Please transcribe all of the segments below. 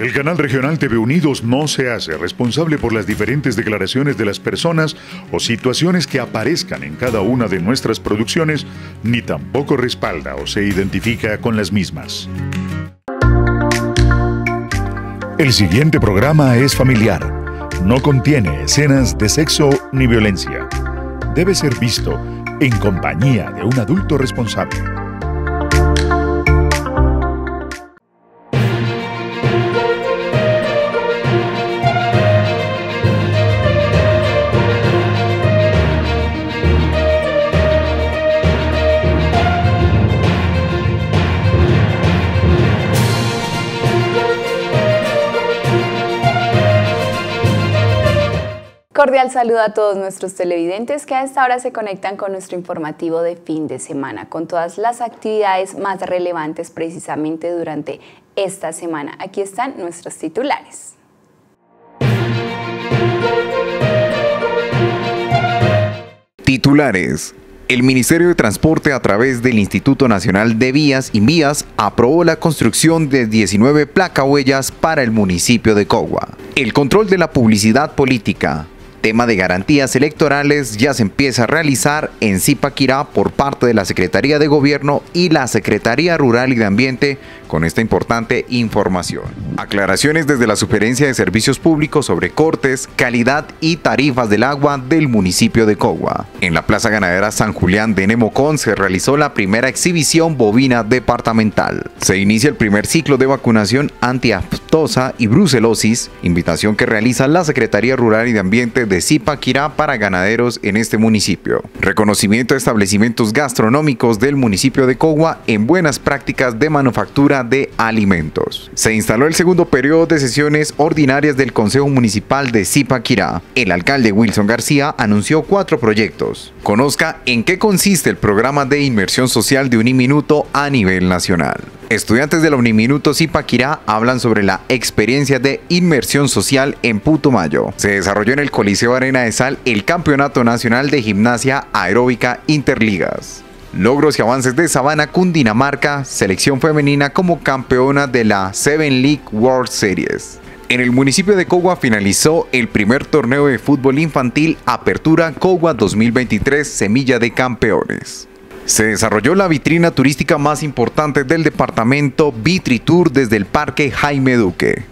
El canal regional TV Unidos no se hace responsable por las diferentes declaraciones de las personas o situaciones que aparezcan en cada una de nuestras producciones, ni tampoco respalda o se identifica con las mismas. El siguiente programa es familiar. No contiene escenas de sexo ni violencia. Debe ser visto en compañía de un adulto responsable. Cordial saludo a todos nuestros televidentes que a esta hora se conectan con nuestro informativo de fin de semana, con todas las actividades más relevantes precisamente durante esta semana. Aquí están nuestros titulares. Titulares. El Ministerio de Transporte, a través del Instituto Nacional de Vías y Vías, aprobó la construcción de 19 placahuellas para el municipio de Cogua. El control de la publicidad política. Tema de garantías electorales ya se empieza a realizar en Zipaquirá por parte de la Secretaría de Gobierno y la Secretaría Rural y de Ambiente con esta importante información. Aclaraciones desde la Superintendencia de Servicios Públicos sobre cortes, calidad y tarifas del agua del municipio de Cogua. En la Plaza Ganadera San Julián de Nemocón se realizó la primera exhibición bovina departamental. Se inicia el primer ciclo de vacunación antiaftosa y brucelosis, invitación que realiza la Secretaría Rural y de Ambiente de Zipaquirá para ganaderos en este municipio. Reconocimiento de establecimientos gastronómicos del municipio de Cogua en buenas prácticas de manufactura de alimentos. Se instaló el segundo periodo de sesiones ordinarias del Consejo Municipal de Zipaquirá. El alcalde Wilson García anunció 4 proyectos. Conozca en qué consiste el programa de inmersión social de Uniminuto a nivel nacional. Estudiantes de la Uniminuto Zipaquirá hablan sobre la experiencia de inmersión social en Putumayo. Se desarrolló en el Coliseo Arena de Sal el Campeonato Nacional de Gimnasia Aeróbica Interligas. Logros y avances de Sabana, Cundinamarca, selección femenina como campeona de la Seven League World Series. En el municipio de Cogua finalizó el primer torneo de fútbol infantil Apertura Cogua 2023 Semilla de Campeones. Se desarrolló la vitrina turística más importante del departamento, Vitritour, desde el Parque Jaime Duque.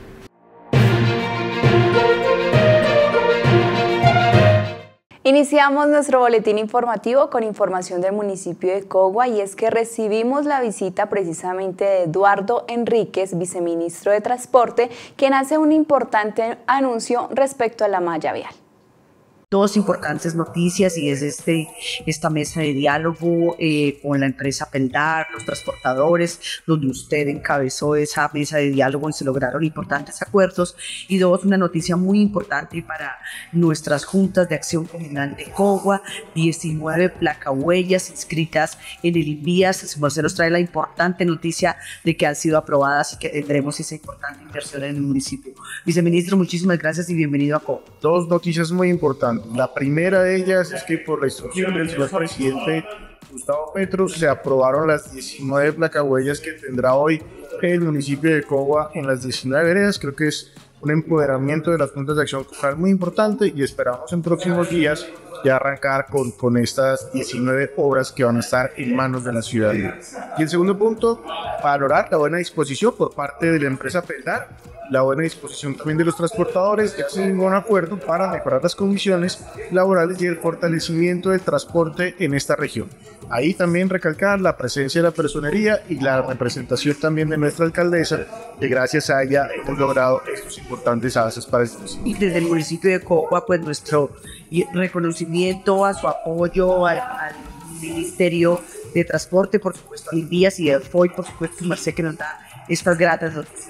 Iniciamos nuestro boletín informativo con información del municipio de Cogua, y es que recibimos la visita precisamente de Eduardo Enríquez, viceministro de Transporte, quien hace un importante anuncio respecto a la malla vial. Dos importantes noticias, y es esta mesa de diálogo con la empresa Peldar, los transportadores, donde usted encabezó esa mesa de diálogo y se lograron importantes acuerdos. Y dos, una noticia muy importante para nuestras juntas de acción comunal de Cogua: 19 placahuellas inscritas en el INVIAS. Se nos trae la importante noticia de que han sido aprobadas y que tendremos esa importante inversión en el municipio. Viceministro, muchísimas gracias y bienvenido a Cogua. Dos noticias muy importantes. La primera de ellas es que por la instrucción del señor presidente Gustavo Petro se aprobaron las 19 placahuellas que tendrá hoy el municipio de Cogua en las 19 veredas. Creo que es un empoderamiento de las juntas de acción comunal muy importante, y esperamos en próximos días ya arrancar con estas 19 obras que van a estar en manos de la ciudadanía. Y el segundo punto, valorar la buena disposición por parte de la empresa Peldar, la buena disposición también de los transportadores, que hacen un buen acuerdo para mejorar las condiciones laborales y el fortalecimiento del transporte en esta región. Ahí también recalcar la presencia de la personería y la representación también de nuestra alcaldesa, que gracias a ella hemos logrado estos importantes avances para el municipio. Y desde el municipio de Cogua, pues nuestro reconocimiento a su apoyo al Ministerio de Transporte, por supuesto, al Vías y al FOI, por supuesto, Merced, que nos da estas gratas noticias.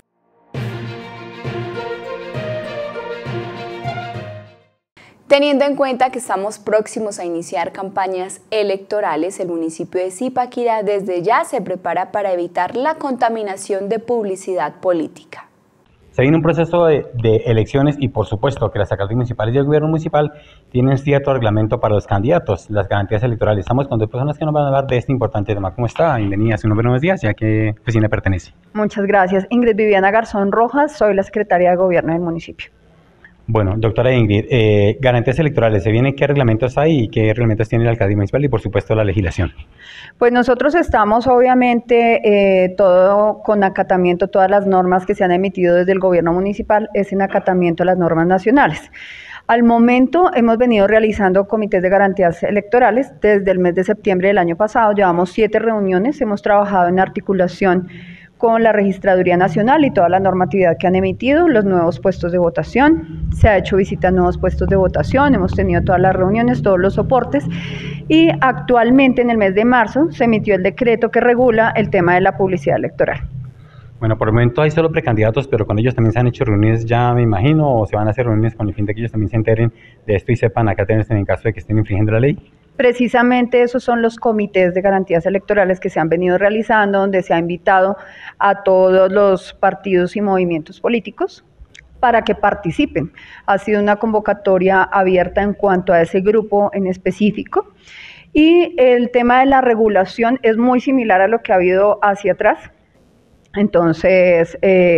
Teniendo en cuenta que estamos próximos a iniciar campañas electorales, el municipio de Zipaquirá desde ya se prepara para evitar la contaminación de publicidad política. Se viene un proceso de elecciones y por supuesto que las alcaldías municipales y el gobierno municipal tienen cierto reglamento para los candidatos, las garantías electorales. Estamos con dos personas que nos van a hablar de este importante tema. ¿Cómo está? Bienvenida, su nombre, buenos días, ya que oficina pertenece. Muchas gracias. Ingrid Viviana Garzón Rojas, soy la secretaria de gobierno del municipio. Bueno, doctora Ingrid, garantías electorales, ¿se viene qué reglamentos hay y qué reglamentos tiene la alcaldía municipal y por supuesto la legislación? Pues nosotros estamos obviamente todo con acatamiento, todas las normas que se han emitido desde el gobierno municipal es en acatamiento a las normas nacionales. Al momento hemos venido realizando comités de garantías electorales desde el mes de septiembre del año pasado, llevamos 7 reuniones, hemos trabajado en articulación con la Registraduría Nacional y toda la normatividad que han emitido, los nuevos puestos de votación, se ha hecho visita a nuevos puestos de votación, hemos tenido todas las reuniones, todos los soportes y actualmente en el mes de marzo se emitió el decreto que regula el tema de la publicidad electoral. Bueno, por el momento hay solo precandidatos, pero con ellos también se han hecho reuniones ya, me imagino, o se van a hacer reuniones con el fin de que ellos también se enteren de esto y sepan acá tenerse en caso de que estén infringiendo la ley. Precisamente esos son los comités de garantías electorales que se han venido realizando, donde se ha invitado a todos los partidos y movimientos políticos para que participen. Ha sido una convocatoria abierta en cuanto a ese grupo en específico. Y el tema de la regulación es muy similar a lo que ha habido hacia atrás. Entonces,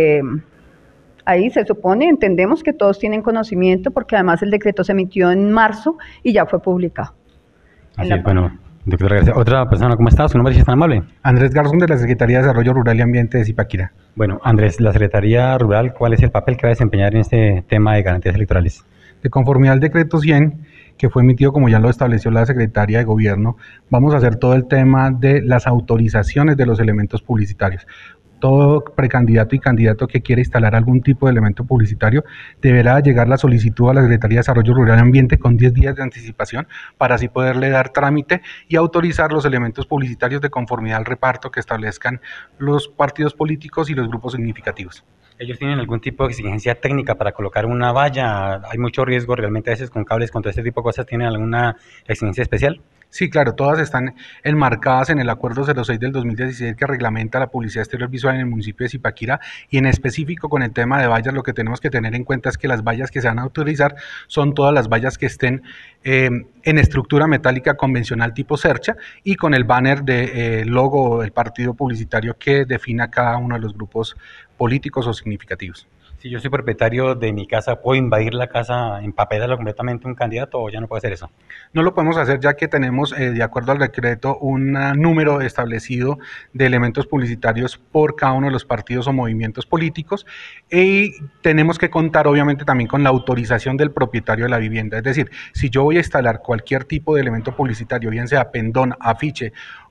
ahí se supone, entendemos que todos tienen conocimiento, porque además el decreto se emitió en marzo y ya fue publicado. Así es, bueno, doctora García. Otra persona, ¿cómo está? ¿Su nombre es tan amable? Andrés Garzón, de la Secretaría de Desarrollo Rural y Ambiente de Zipaquirá. Bueno, Andrés, la Secretaría Rural, ¿cuál es el papel que va a desempeñar en este tema de garantías electorales? De conformidad al decreto 100, que fue emitido como ya lo estableció la Secretaría de Gobierno, vamos a hacer todo el tema de las autorizaciones de los elementos publicitarios. Todo precandidato y candidato que quiera instalar algún tipo de elemento publicitario deberá llegar la solicitud a la Secretaría de Desarrollo Rural y Ambiente con 10 días de anticipación para así poderle dar trámite y autorizar los elementos publicitarios de conformidad al reparto que establezcan los partidos políticos y los grupos significativos. ¿Ellos tienen algún tipo de exigencia técnica para colocar una valla? ¿Hay mucho riesgo realmente a veces con cables, con todo este tipo de cosas? ¿Tienen alguna exigencia especial? Sí, claro, todas están enmarcadas en el Acuerdo 06 del 2016 que reglamenta la publicidad exterior visual en el municipio de Zipaquirá y en específico con el tema de vallas lo que tenemos que tener en cuenta es que las vallas que se van a autorizar son todas las vallas que estén en estructura metálica convencional tipo cercha y con el banner de logo del partido publicitario que defina cada uno de los grupos políticos o significativos. Si yo soy propietario de mi casa, ¿puedo invadir la casa, empapelarla completamente un candidato o ya no puedo hacer eso? No lo podemos hacer ya que tenemos, de acuerdo al decreto, un número establecido de elementos publicitarios por cada uno de los partidos o movimientos políticos y tenemos que contar obviamente también con la autorización del propietario de la vivienda. Es decir, si yo voy a instalar cualquier tipo de elemento publicitario, bien sea pendón, afiche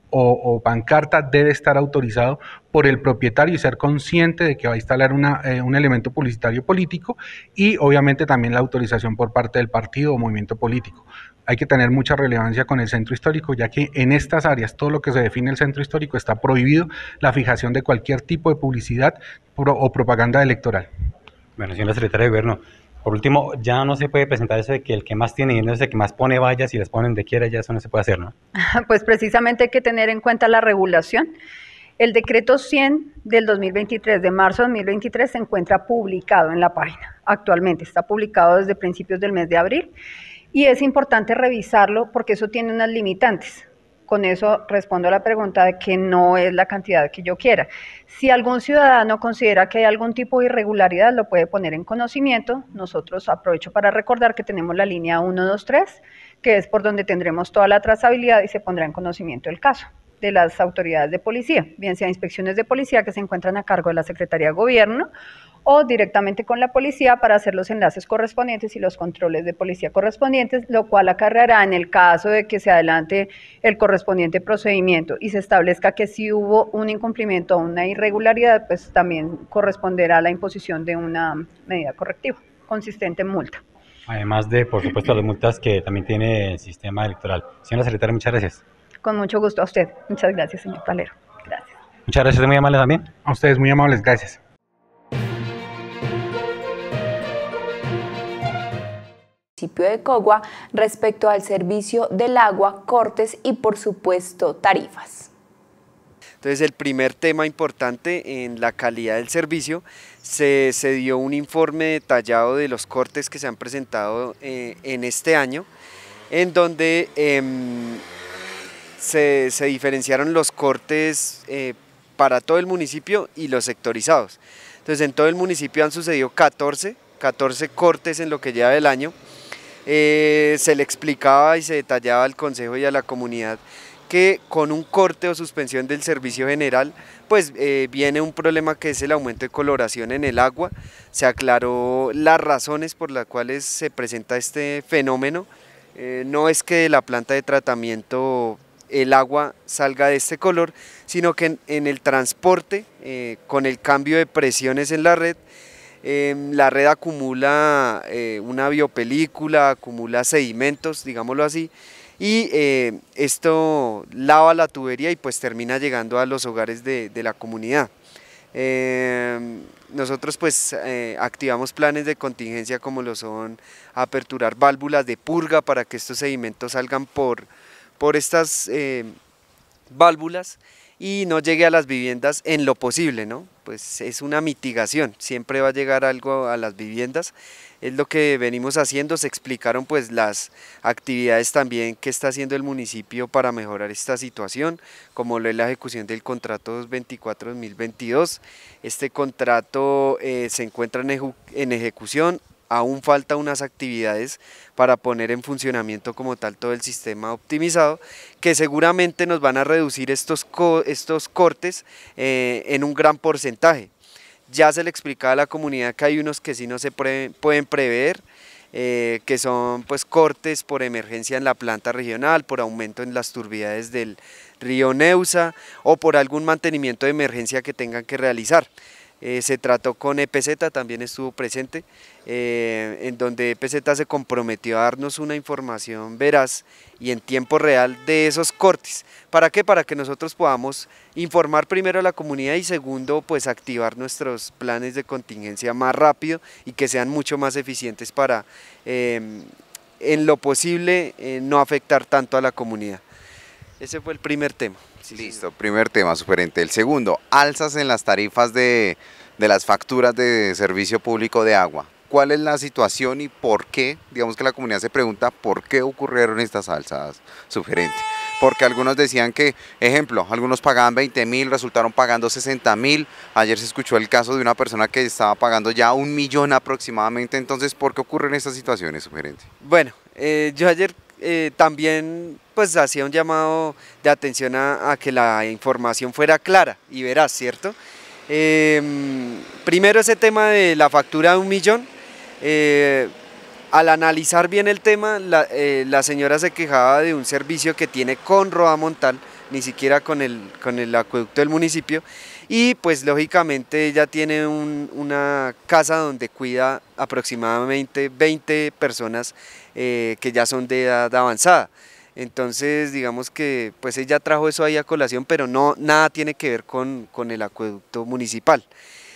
o pancarta, debe estar autorizado por el propietario y ser consciente de que va a instalar un elemento publicitario político y obviamente también la autorización por parte del partido o movimiento político. Hay que tener mucha relevancia con el centro histórico, ya que en estas áreas, todo lo que se define el centro histórico, está prohibido la fijación de cualquier tipo de publicidad o propaganda electoral. Bueno, señora secretaria de Gobierno, por último, ya no se puede presentar eso de que el que más tiene dinero es el que más pone vallas y les ponen donde quiera, ya eso no se puede hacer, ¿no? Pues precisamente hay que tener en cuenta la regulación. El decreto 100 del 2023, de marzo de 2023, se encuentra publicado en la página. Actualmente está publicado desde principios del mes de abril y es importante revisarlo porque eso tiene unas limitantes. Con eso respondo a la pregunta de que no es la cantidad que yo quiera. Si algún ciudadano considera que hay algún tipo de irregularidad, lo puede poner en conocimiento. Nosotros aprovecho para recordar que tenemos la línea 123, que es por donde tendremos toda la trazabilidad y se pondrá en conocimiento el caso de las autoridades de policía, bien sea inspecciones de policía que se encuentran a cargo de la Secretaría de Gobierno o directamente con la policía para hacer los enlaces correspondientes y los controles de policía correspondientes, lo cual acarreará en el caso de que se adelante el correspondiente procedimiento y se establezca que si hubo un incumplimiento o una irregularidad, pues también corresponderá a la imposición de una medida correctiva consistente en multa. Además de, por supuesto, las multas que también tiene el sistema electoral. Señora secretaria, muchas gracias. Con mucho gusto a usted. Muchas gracias, señor Palero. Gracias. Muchas gracias, muy amable también. A ustedes muy amables, gracias. Municipio de Cogua respecto al servicio del agua, cortes y por supuesto tarifas. Entonces el primer tema importante en la calidad del servicio se dio un informe detallado de los cortes que se han presentado en este año, en donde se diferenciaron los cortes para todo el municipio y los sectorizados. Entonces en todo el municipio han sucedido 14 cortes en lo que lleva del año. Se le explicaba y se detallaba al consejo y a la comunidad que con un corte o suspensión del servicio general pues viene un problema que es el aumento de coloración en el agua. Se aclaró las razones por las cuales se presenta este fenómeno. No es que de la planta de tratamiento el agua salga de este color, sino que en el transporte, con el cambio de presiones en la red acumula una biopelícula, acumula sedimentos, digámoslo así, y esto lava la tubería y pues termina llegando a los hogares de la comunidad. Nosotros pues activamos planes de contingencia como lo son aperturar válvulas de purga para que estos sedimentos salgan por estas válvulas y no llegue a las viviendas en lo posible, ¿no? Pues es una mitigación, siempre va a llegar algo a las viviendas, es lo que venimos haciendo. Se explicaron pues las actividades también que está haciendo el municipio para mejorar esta situación, como lo es la ejecución del contrato 224-2022, este contrato se encuentra en ejecución. Aún falta unas actividades para poner en funcionamiento como tal todo el sistema optimizado, que seguramente nos van a reducir estos cortes en un gran porcentaje. Ya se le explicaba a la comunidad que hay unos que sí no se pueden prever, que son pues cortes por emergencia en la planta regional, por aumento en las turbidades del río Neusa o por algún mantenimiento de emergencia que tengan que realizar. Se trató con EPZ, también estuvo presente, en donde EPZ se comprometió a darnos una información veraz y en tiempo real de esos cortes. ¿Para qué? Para que nosotros podamos informar primero a la comunidad y segundo, pues activar nuestros planes de contingencia más rápido y que sean mucho más eficientes para, en lo posible, no afectar tanto a la comunidad. Ese fue el primer tema. Sí, listo, primer tema, superente. El segundo, alzas en las tarifas de las facturas de servicio público de agua. ¿Cuál es la situación y por qué? Digamos que la comunidad se pregunta por qué ocurrieron estas alzas, sugerente. Porque algunos decían que, ejemplo, algunos pagaban 20.000, resultaron pagando 60.000. Ayer se escuchó el caso de una persona que estaba pagando ya 1 millón aproximadamente. Entonces, ¿por qué ocurren estas situaciones, sugerente? Bueno, yo ayer también pues hacía un llamado de atención a que la información fuera clara y veraz, ¿cierto? Primero ese tema de la factura de 1 millón, al analizar bien el tema, la señora se quejaba de un servicio que tiene con Rodamontal, ni siquiera con el acueducto del municipio, y pues lógicamente ella tiene una casa donde cuida aproximadamente 20 personas que ya son de edad avanzada. Entonces digamos que pues ella trajo eso ahí a colación, pero nada tiene que ver con el acueducto municipal.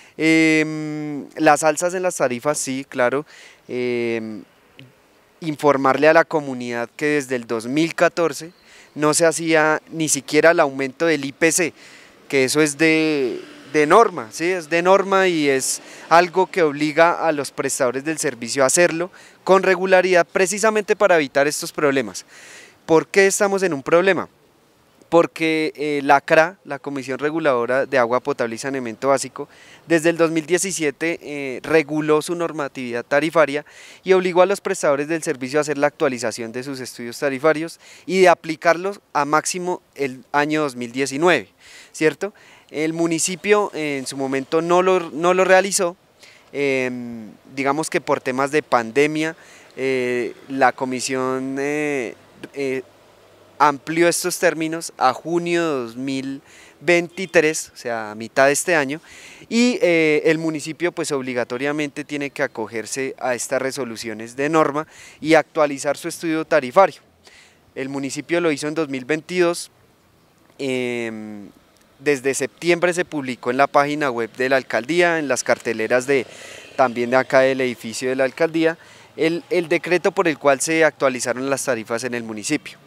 Las alzas en las tarifas, sí, claro. Informarle a la comunidad que desde el 2014 no se hacía ni siquiera el aumento del IPC, que eso es de norma, ¿sí? Es de norma y es algo que obliga a los prestadores del servicio a hacerlo con regularidad precisamente para evitar estos problemas. ¿Por qué estamos en un problema? Porque la CRA, la Comisión Reguladora de Agua Potable y Saneamiento Básico, desde el 2017 reguló su normatividad tarifaria y obligó a los prestadores del servicio a hacer la actualización de sus estudios tarifarios y de aplicarlos a máximo el año 2019, ¿cierto? El municipio en su momento no lo realizó, digamos que por temas de pandemia, la comisión amplió estos términos a junio de 2023, o sea, a mitad de este año, y el municipio pues obligatoriamente tiene que acogerse a estas resoluciones de norma y actualizar su estudio tarifario. El municipio lo hizo en 2022, desde septiembre se publicó en la página web de la alcaldía, en las carteleras también de acá del edificio de la alcaldía, el decreto por el cual se actualizaron las tarifas en el municipio.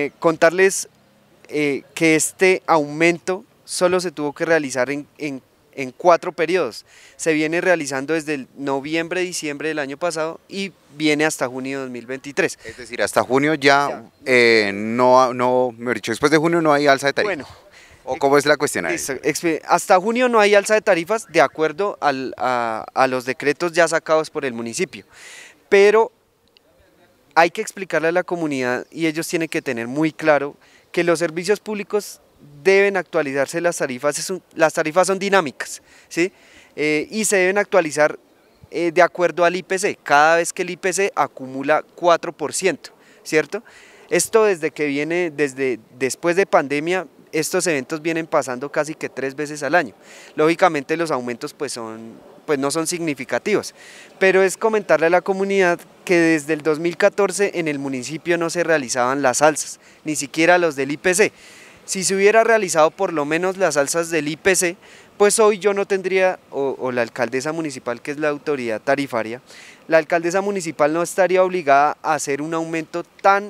Contarles que este aumento solo se tuvo que realizar en en 4 periodos. Se viene realizando desde el noviembre, diciembre del año pasado y viene hasta junio de 2023. Es decir, hasta junio ya, mejor dicho, después de junio no hay alza de tarifas. Bueno, ¿o cómo es la cuestión ahí? Hasta junio no hay alza de tarifas de acuerdo a los decretos ya sacados por el municipio, pero hay que explicarle a la comunidad y ellos tienen que tener muy claro que los servicios públicos deben actualizarse las tarifas son dinámicas, ¿sí? Y se deben actualizar de acuerdo al IPC, cada vez que el IPC acumula 4%, ¿cierto? Esto desde después de pandemia, estos eventos vienen pasando casi que 3 veces al año. Lógicamente los aumentos pues no son significativos, pero es comentarle a la comunidad que desde el 2014 en el municipio no se realizaban las alzas, ni siquiera los del IPC. Si se hubiera realizado por lo menos las alzas del IPC, pues hoy yo no tendría, o la alcaldesa municipal, que es la autoridad tarifaria, la alcaldesa municipal no estaría obligada a hacer un aumento tan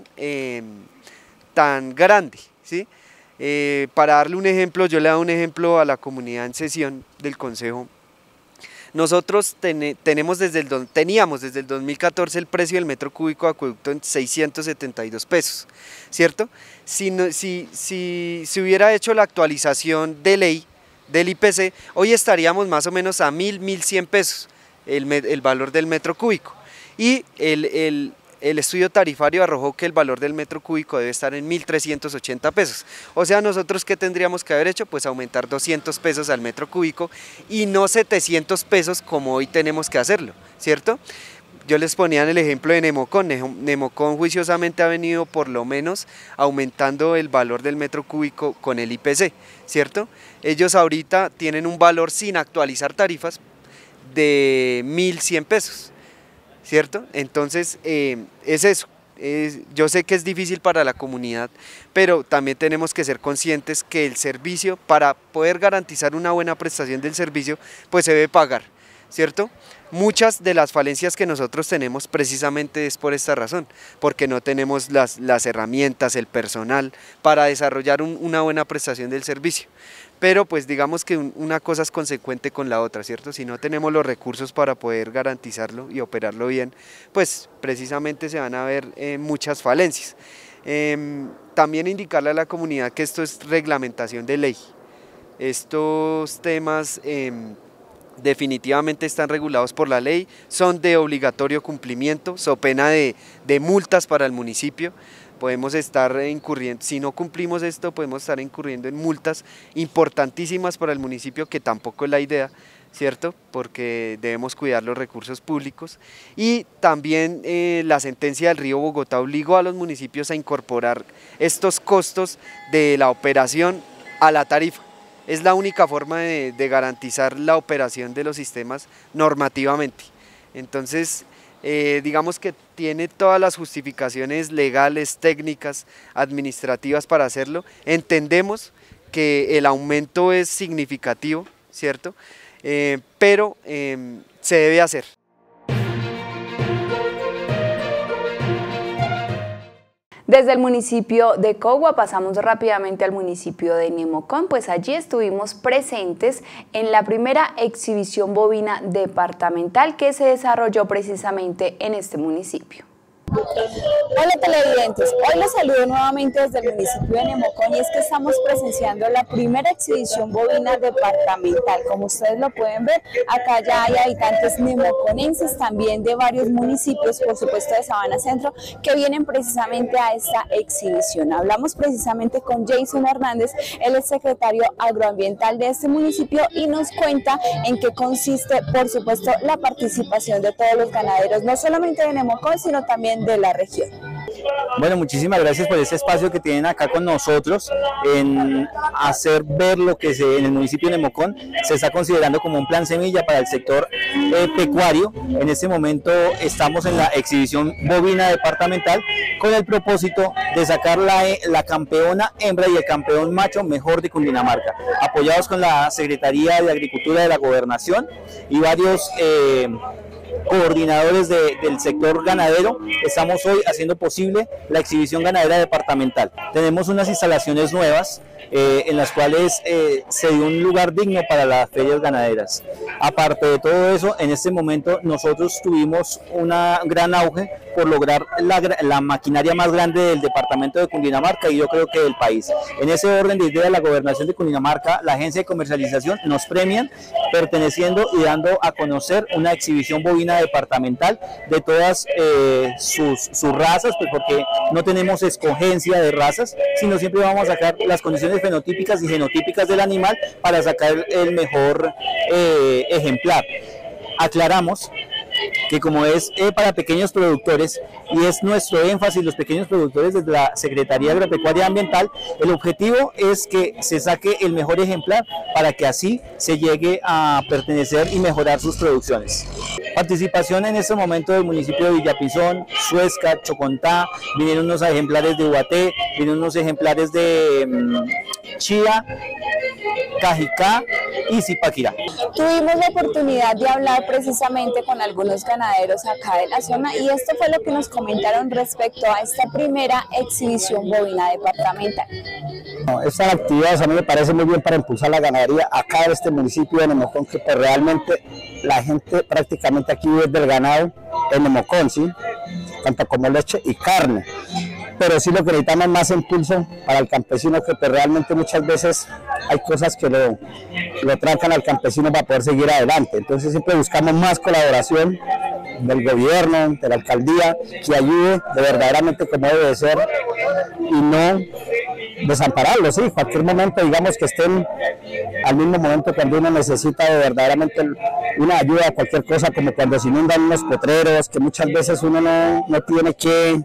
grande, ¿sí? Para darle un ejemplo, yo le doy un ejemplo a la comunidad en sesión del consejo. Nosotros teníamos desde el 2014 el precio del metro cúbico de acueducto en 672 pesos, ¿cierto? Si se hubiera hecho la actualización de ley del IPC, hoy estaríamos más o menos a 1.100 pesos el valor del metro cúbico. Y el estudio tarifario arrojó que el valor del metro cúbico debe estar en 1.380 pesos. O sea, nosotros ¿qué tendríamos que haber hecho? Pues aumentar 200 pesos al metro cúbico y no 700 pesos como hoy tenemos que hacerlo, ¿cierto? Yo les ponía en el ejemplo de Nemocon. Nemocon juiciosamente ha venido por lo menos aumentando el valor del metro cúbico con el IPC, ¿cierto? Ellos ahorita tienen un valor sin actualizar tarifas de 1.100 pesos. ¿Cierto? Entonces es eso, yo sé que es difícil para la comunidad, pero también tenemos que ser conscientes que el servicio, para poder garantizar una buena prestación del servicio, pues se debe pagar, ¿cierto? Muchas de las falencias que nosotros tenemos precisamente es por esta razón, porque no tenemos las herramientas, el personal para desarrollar una buena prestación del servicio. Pero pues digamos que una cosa es consecuente con la otra, ¿cierto? Si no tenemos los recursos para poder garantizarlo y operarlo bien, pues precisamente se van a ver muchas falencias. También indicarle a la comunidad que esto es reglamentación de ley. Estos temas definitivamente están regulados por la ley, son de obligatorio cumplimiento, so pena de multas para el municipio. Podemos estar incurriendo, si no cumplimos esto, podemos estar incurriendo en multas importantísimas para el municipio, que tampoco es la idea, ¿cierto? Porque debemos cuidar los recursos públicos. Y también la sentencia del Río Bogotá obligó a los municipios a incorporar estos costos de la operación a la tarifa. Es la única forma de garantizar la operación de los sistemas normativamente. Entonces, digamos que tiene todas las justificaciones legales, técnicas, administrativas para hacerlo. Entendemos que el aumento es significativo, ¿cierto? Pero se debe hacer. Desde el municipio de Cogua pasamos rápidamente al municipio de Nemocon, pues allí estuvimos presentes en la primera exhibición bovina departamental que se desarrolló precisamente en este municipio. Hola televidentes, hoy les saludo nuevamente desde el municipio de Nemocon y es que estamos presenciando la primera exhibición bovina departamental. Como ustedes lo pueden ver, acá ya hay habitantes nemoconenses, también de varios municipios, por supuesto de Sabana Centro, que vienen precisamente a esta exhibición. Hablamos precisamente con Jason Hernández, él es secretario agroambiental de este municipio y nos cuenta en qué consiste, por supuesto, la participación de todos los ganaderos, no solamente de Nemocon, sino también de la región. Bueno, muchísimas gracias por este espacio que tienen acá con nosotros en hacer ver lo que en el municipio de Nemocon se está considerando como un plan semilla para el sector pecuario. En este momento estamos en la exhibición bovina departamental con el propósito de sacar la campeona hembra y el campeón macho mejor de Cundinamarca, apoyados con la Secretaría de Agricultura de la Gobernación y varios coordinadores del sector ganadero. Estamos hoy haciendo posible la exhibición ganadera departamental. Tenemos unas instalaciones nuevas en las cuales se dio un lugar digno para las ferias ganaderas. Aparte de todo eso, en este momento nosotros tuvimos un gran auge por lograr la maquinaria más grande del departamento de Cundinamarca y yo creo que del país. En ese orden de ideas, la gobernación de Cundinamarca, la agencia de comercialización nos premian perteneciendo y dando a conocer una exhibición bovina departamental de todas sus razas, pues porque no tenemos escogencia de razas, sino siempre vamos a sacar las condiciones fenotípicas y genotípicas del animal para sacar el mejor ejemplar. Aclaramos que como es para pequeños productores y es nuestro énfasis los pequeños productores desde la Secretaría Agropecuaria y Ambiental, el objetivo es que se saque el mejor ejemplar para que así se llegue a pertenecer y mejorar sus producciones. Participación en este momento del municipio de Villapizón, Suezca, Chocontá, vinieron unos ejemplares de Ubaté, vinieron unos ejemplares de Chía, Cajicá y Zipaquirá. Tuvimos la oportunidad de hablar precisamente con algunos ganaderos acá de la zona y esto fue lo que nos comentaron respecto a esta primera exhibición bovina departamental. Estas actividades a mí me parece muy bien para impulsar la ganadería acá en este municipio de Nemocón, que pues realmente la gente prácticamente aquí vive del ganado en Nemocón, ¿sí? Tanto como leche y carne. Pero sí lo que necesitamos es más impulso para el campesino, que pues realmente muchas veces hay cosas que lo trancan al campesino para poder seguir adelante. Entonces siempre buscamos más colaboración del gobierno, de la alcaldía, que ayude de verdaderamente como debe de ser y no desampararlos, sí, cualquier momento digamos que estén al mismo momento cuando uno necesita de verdaderamente una ayuda, cualquier cosa, como cuando se inundan unos potreros, que muchas veces uno no tiene que,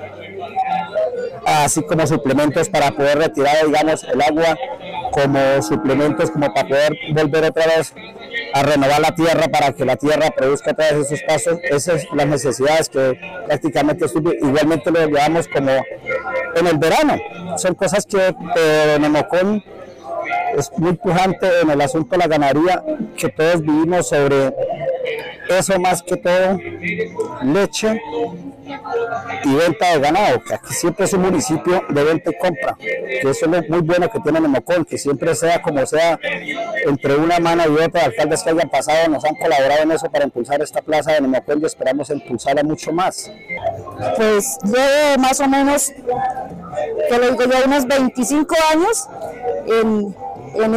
así como suplementos para poder retirar, digamos, el agua, como suplementos como para poder volver otra vez a renovar la tierra para que la tierra produzca todos esos pasos. Esas son las necesidades que prácticamente igualmente lo llevamos como en el verano. Son cosas que Nemocón es muy pujante en el asunto de la ganadería, que todos vivimos sobre eso más que todo, leche y venta de ganado, que aquí siempre es un municipio de venta y compra, que eso es lo muy bueno que tiene Nemocón, que siempre sea como sea, entre una mano y otra, alcaldes que hayan pasado nos han colaborado en eso para impulsar esta plaza de Nemocón y esperamos impulsarla mucho más. Pues yo más o menos, que lo digo yo, unos 25 años en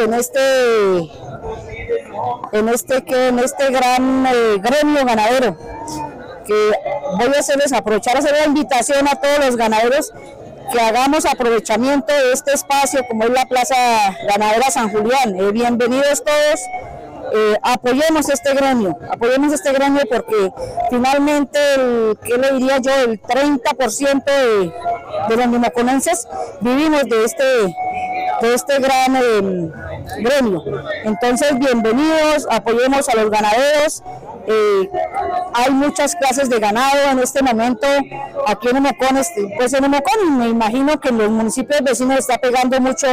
este gran gremio ganadero, que voy a aprovechar a hacer la invitación a todos los ganaderos que hagamos aprovechamiento de este espacio como es la Plaza Ganadera San Julián. Bienvenidos todos, apoyemos este gremio porque finalmente, ¿qué le diría yo? El 30% de los nemoconenses vivimos de este gran gremio. Entonces, bienvenidos, apoyemos a los ganaderos. Hay muchas clases de ganado en este momento aquí en Nemocón, pues en Nemocón, me imagino que en los municipios vecinos está pegando mucho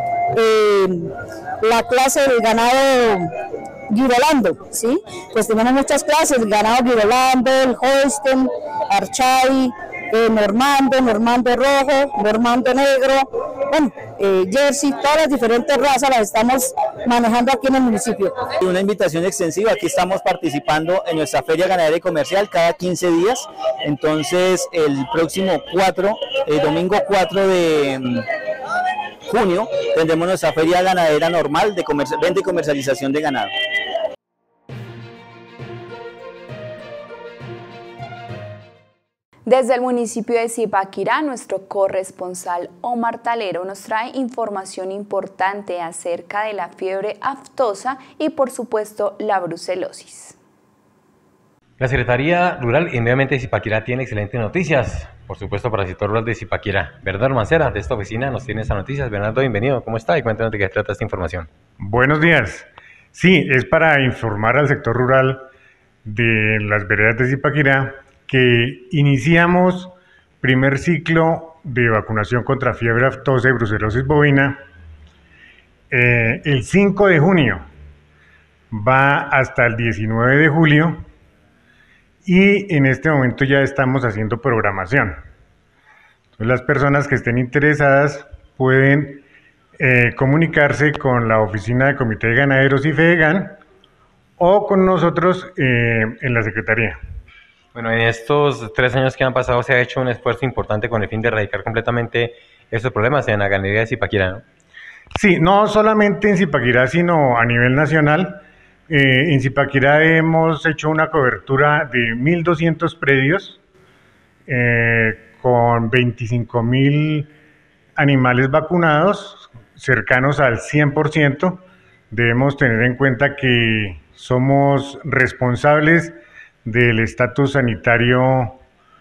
la clase del ganado Girolando, ¿sí? Pues tenemos muchas clases, el ganado Girolando, el Holstein, Archay, Normando rojo, Normando negro, bueno, Jersey, todas las diferentes razas las estamos manejando aquí en el municipio. Una invitación extensiva, aquí estamos participando en nuestra feria ganadera y comercial cada 15 días, entonces el próximo domingo 4 de junio tendremos nuestra feria ganadera normal de venta y comercialización de ganado. Desde el municipio de Zipaquirá, nuestro corresponsal Omar Talero nos trae información importante acerca de la fiebre aftosa y, por supuesto, la brucelosis. La Secretaría Rural y Medio Ambiente de Zipaquirá tiene excelentes noticias, por supuesto, para el sector rural de Zipaquirá. Bernardo Mancera, de esta oficina, nos tiene estas noticias. Bernardo, bienvenido. ¿Cómo está? Y cuéntanos de qué trata esta información. Buenos días. Sí, es para informar al sector rural de las veredas de Zipaquirá que iniciamos primer ciclo de vacunación contra fiebre aftosa y brucelosis bovina el 5 de junio, va hasta el 19 de julio y en este momento ya estamos haciendo programación. Entonces, las personas que estén interesadas pueden comunicarse con la oficina de Comité de Ganaderos y FEDEGAN o con nosotros en la Secretaría. Bueno, en estos 3 años que han pasado se ha hecho un esfuerzo importante con el fin de erradicar completamente estos problemas en la ganadería de Zipaquirá, ¿no? Sí, no solamente en Zipaquirá, sino a nivel nacional. En Zipaquirá hemos hecho una cobertura de 1.200 predios con 25.000 animales vacunados, cercanos al 100%. Debemos tener en cuenta que somos responsables del estatus sanitario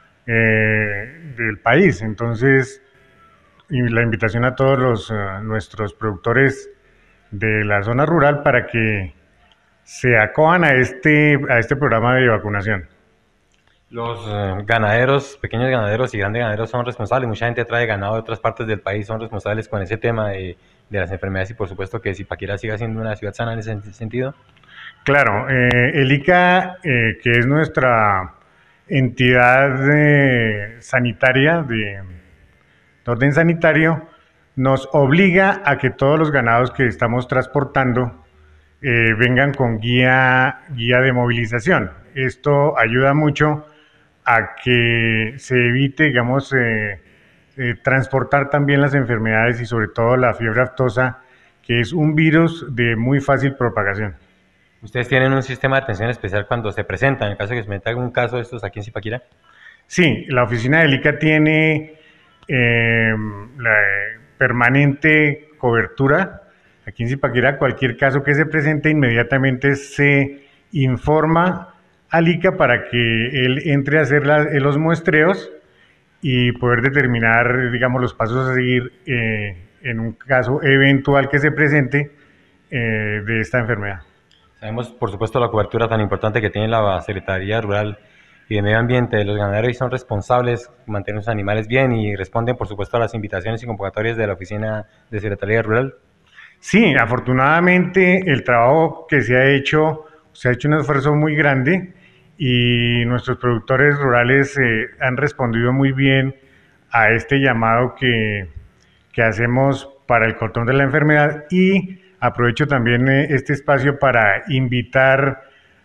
del país. Entonces, la invitación a todos nuestros productores de la zona rural para que se acojan a este programa de vacunación. Los ganaderos, pequeños ganaderos y grandes ganaderos son responsables. Mucha gente trae ganado de otras partes del país, son responsables con ese tema de las enfermedades y por supuesto que Zipaquirá siga siendo una ciudad sana en ese sentido. Claro, el ICA, que es nuestra entidad sanitaria de orden sanitario, nos obliga a que todos los ganados que estamos transportando vengan con guía de movilización. Esto ayuda mucho a que se evite, digamos, transportar también las enfermedades y sobre todo la fiebre aftosa, que es un virus de muy fácil propagación. ¿Ustedes tienen un sistema de atención especial cuando se presentan, en el caso de que se meta algún caso de estos aquí en Zipaquirá? Sí, la oficina del ICA tiene la permanente cobertura. Aquí en Zipaquirá, cualquier caso que se presente, inmediatamente se informa al ICA para que él entre a hacer los muestreos y poder determinar, digamos, los pasos a seguir en un caso eventual que se presente de esta enfermedad. Sabemos, por supuesto, la cobertura tan importante que tiene la Secretaría Rural y de Medio Ambiente de los ganaderos y son responsables de mantener sus animales bien y responden, por supuesto, a las invitaciones y convocatorias de la Oficina de Secretaría Rural. Sí, afortunadamente el trabajo que se ha hecho un esfuerzo muy grande y nuestros productores rurales han respondido muy bien a este llamado que hacemos para el control de la enfermedad y aprovecho también este espacio para invitar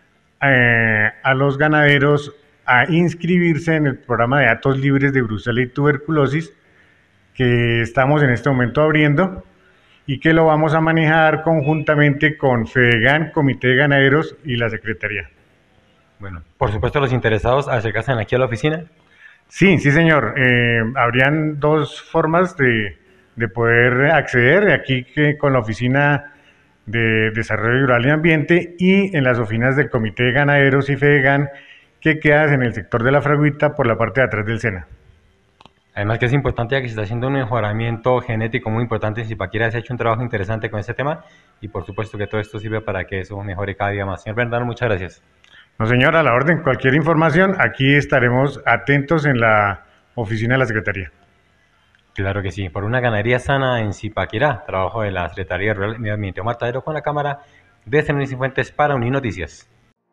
a los ganaderos a inscribirse en el programa de datos libres de brucela y tuberculosis que estamos en este momento abriendo y que lo vamos a manejar conjuntamente con FEDEGAN, Comité de Ganaderos y la Secretaría. Bueno, por supuesto los interesados acercarse aquí a la oficina. Sí, señor. Habrían 2 formas de poder acceder, aquí con la Oficina de Desarrollo Rural y Ambiente y en las oficinas del Comité de Ganaderos y FEDEGAN que quedan en el sector de la Fragüita por la parte de atrás del SENA. Además que es importante ya que se está haciendo un mejoramiento genético muy importante en Zipaquirá, se ha hecho un trabajo interesante con este tema y por supuesto que todo esto sirve para que eso mejore cada día más. Señor Bernardo, muchas gracias. No, señor, a la orden. Cualquier información, aquí estaremos atentos en la oficina de la Secretaría. Claro que sí. Por una ganadería sana en Zipaquirá, trabajo de la Secretaría Rural y Medio Ambiente. Omar Tadero con la cámara de CNN Cifuentes para Uninoticias.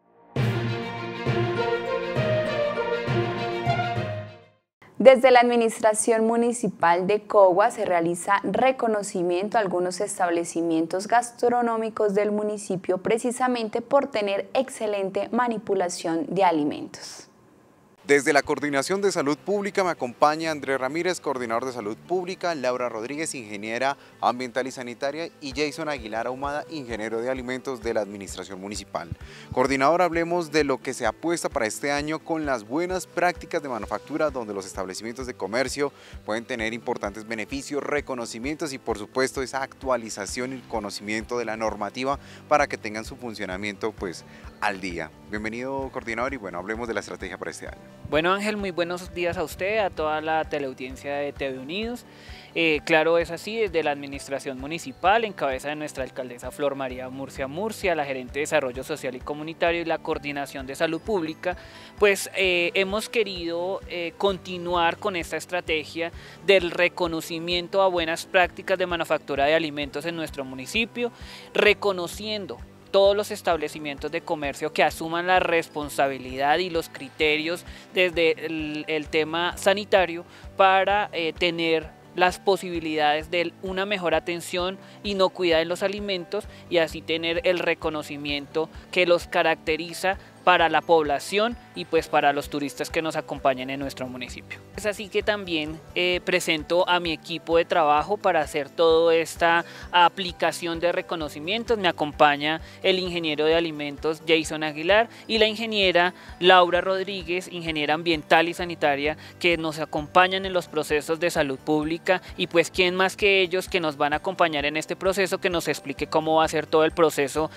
Desde la Administración Municipal de Cogua se realiza reconocimiento a algunos establecimientos gastronómicos del municipio precisamente por tener excelente manipulación de alimentos. Desde la Coordinación de Salud Pública me acompaña Andrés Ramírez, coordinador de Salud Pública, Laura Rodríguez, ingeniera ambiental y sanitaria, y Jason Aguilar Ahumada, ingeniero de alimentos de la Administración Municipal. Coordinador, hablemos de lo que se apuesta para este año con las buenas prácticas de manufactura, donde los establecimientos de comercio pueden tener importantes beneficios, reconocimientos y por supuesto esa actualización y conocimiento de la normativa para que tengan su funcionamiento pues al día. Bienvenido, coordinador, y bueno, hablemos de la estrategia para este año. Bueno, Ángel, muy buenos días a usted, a toda la teleaudiencia de TV Unidos. Claro, es así, desde la Administración Municipal, en cabeza de nuestra alcaldesa Flor María Murcia, la gerente de Desarrollo Social y Comunitario y la Coordinación de Salud Pública, pues hemos querido continuar con esta estrategia del reconocimiento a buenas prácticas de manufactura de alimentos en nuestro municipio, reconociendo todos los establecimientos de comercio que asuman la responsabilidad y los criterios desde el tema sanitario para tener las posibilidades de una mejor atención, inocuidad en los alimentos y así tener el reconocimiento que los caracteriza para la población y pues para los turistas que nos acompañan en nuestro municipio. Es así que también presento a mi equipo de trabajo para hacer toda esta aplicación de reconocimientos. Me acompaña el ingeniero de alimentos Jason Aguilar y la ingeniera Laura Rodríguez, ingeniera ambiental y sanitaria, que nos acompañan en los procesos de salud pública y pues quién más que ellos que nos van a acompañar en este proceso, que nos explique cómo va a ser todo el proceso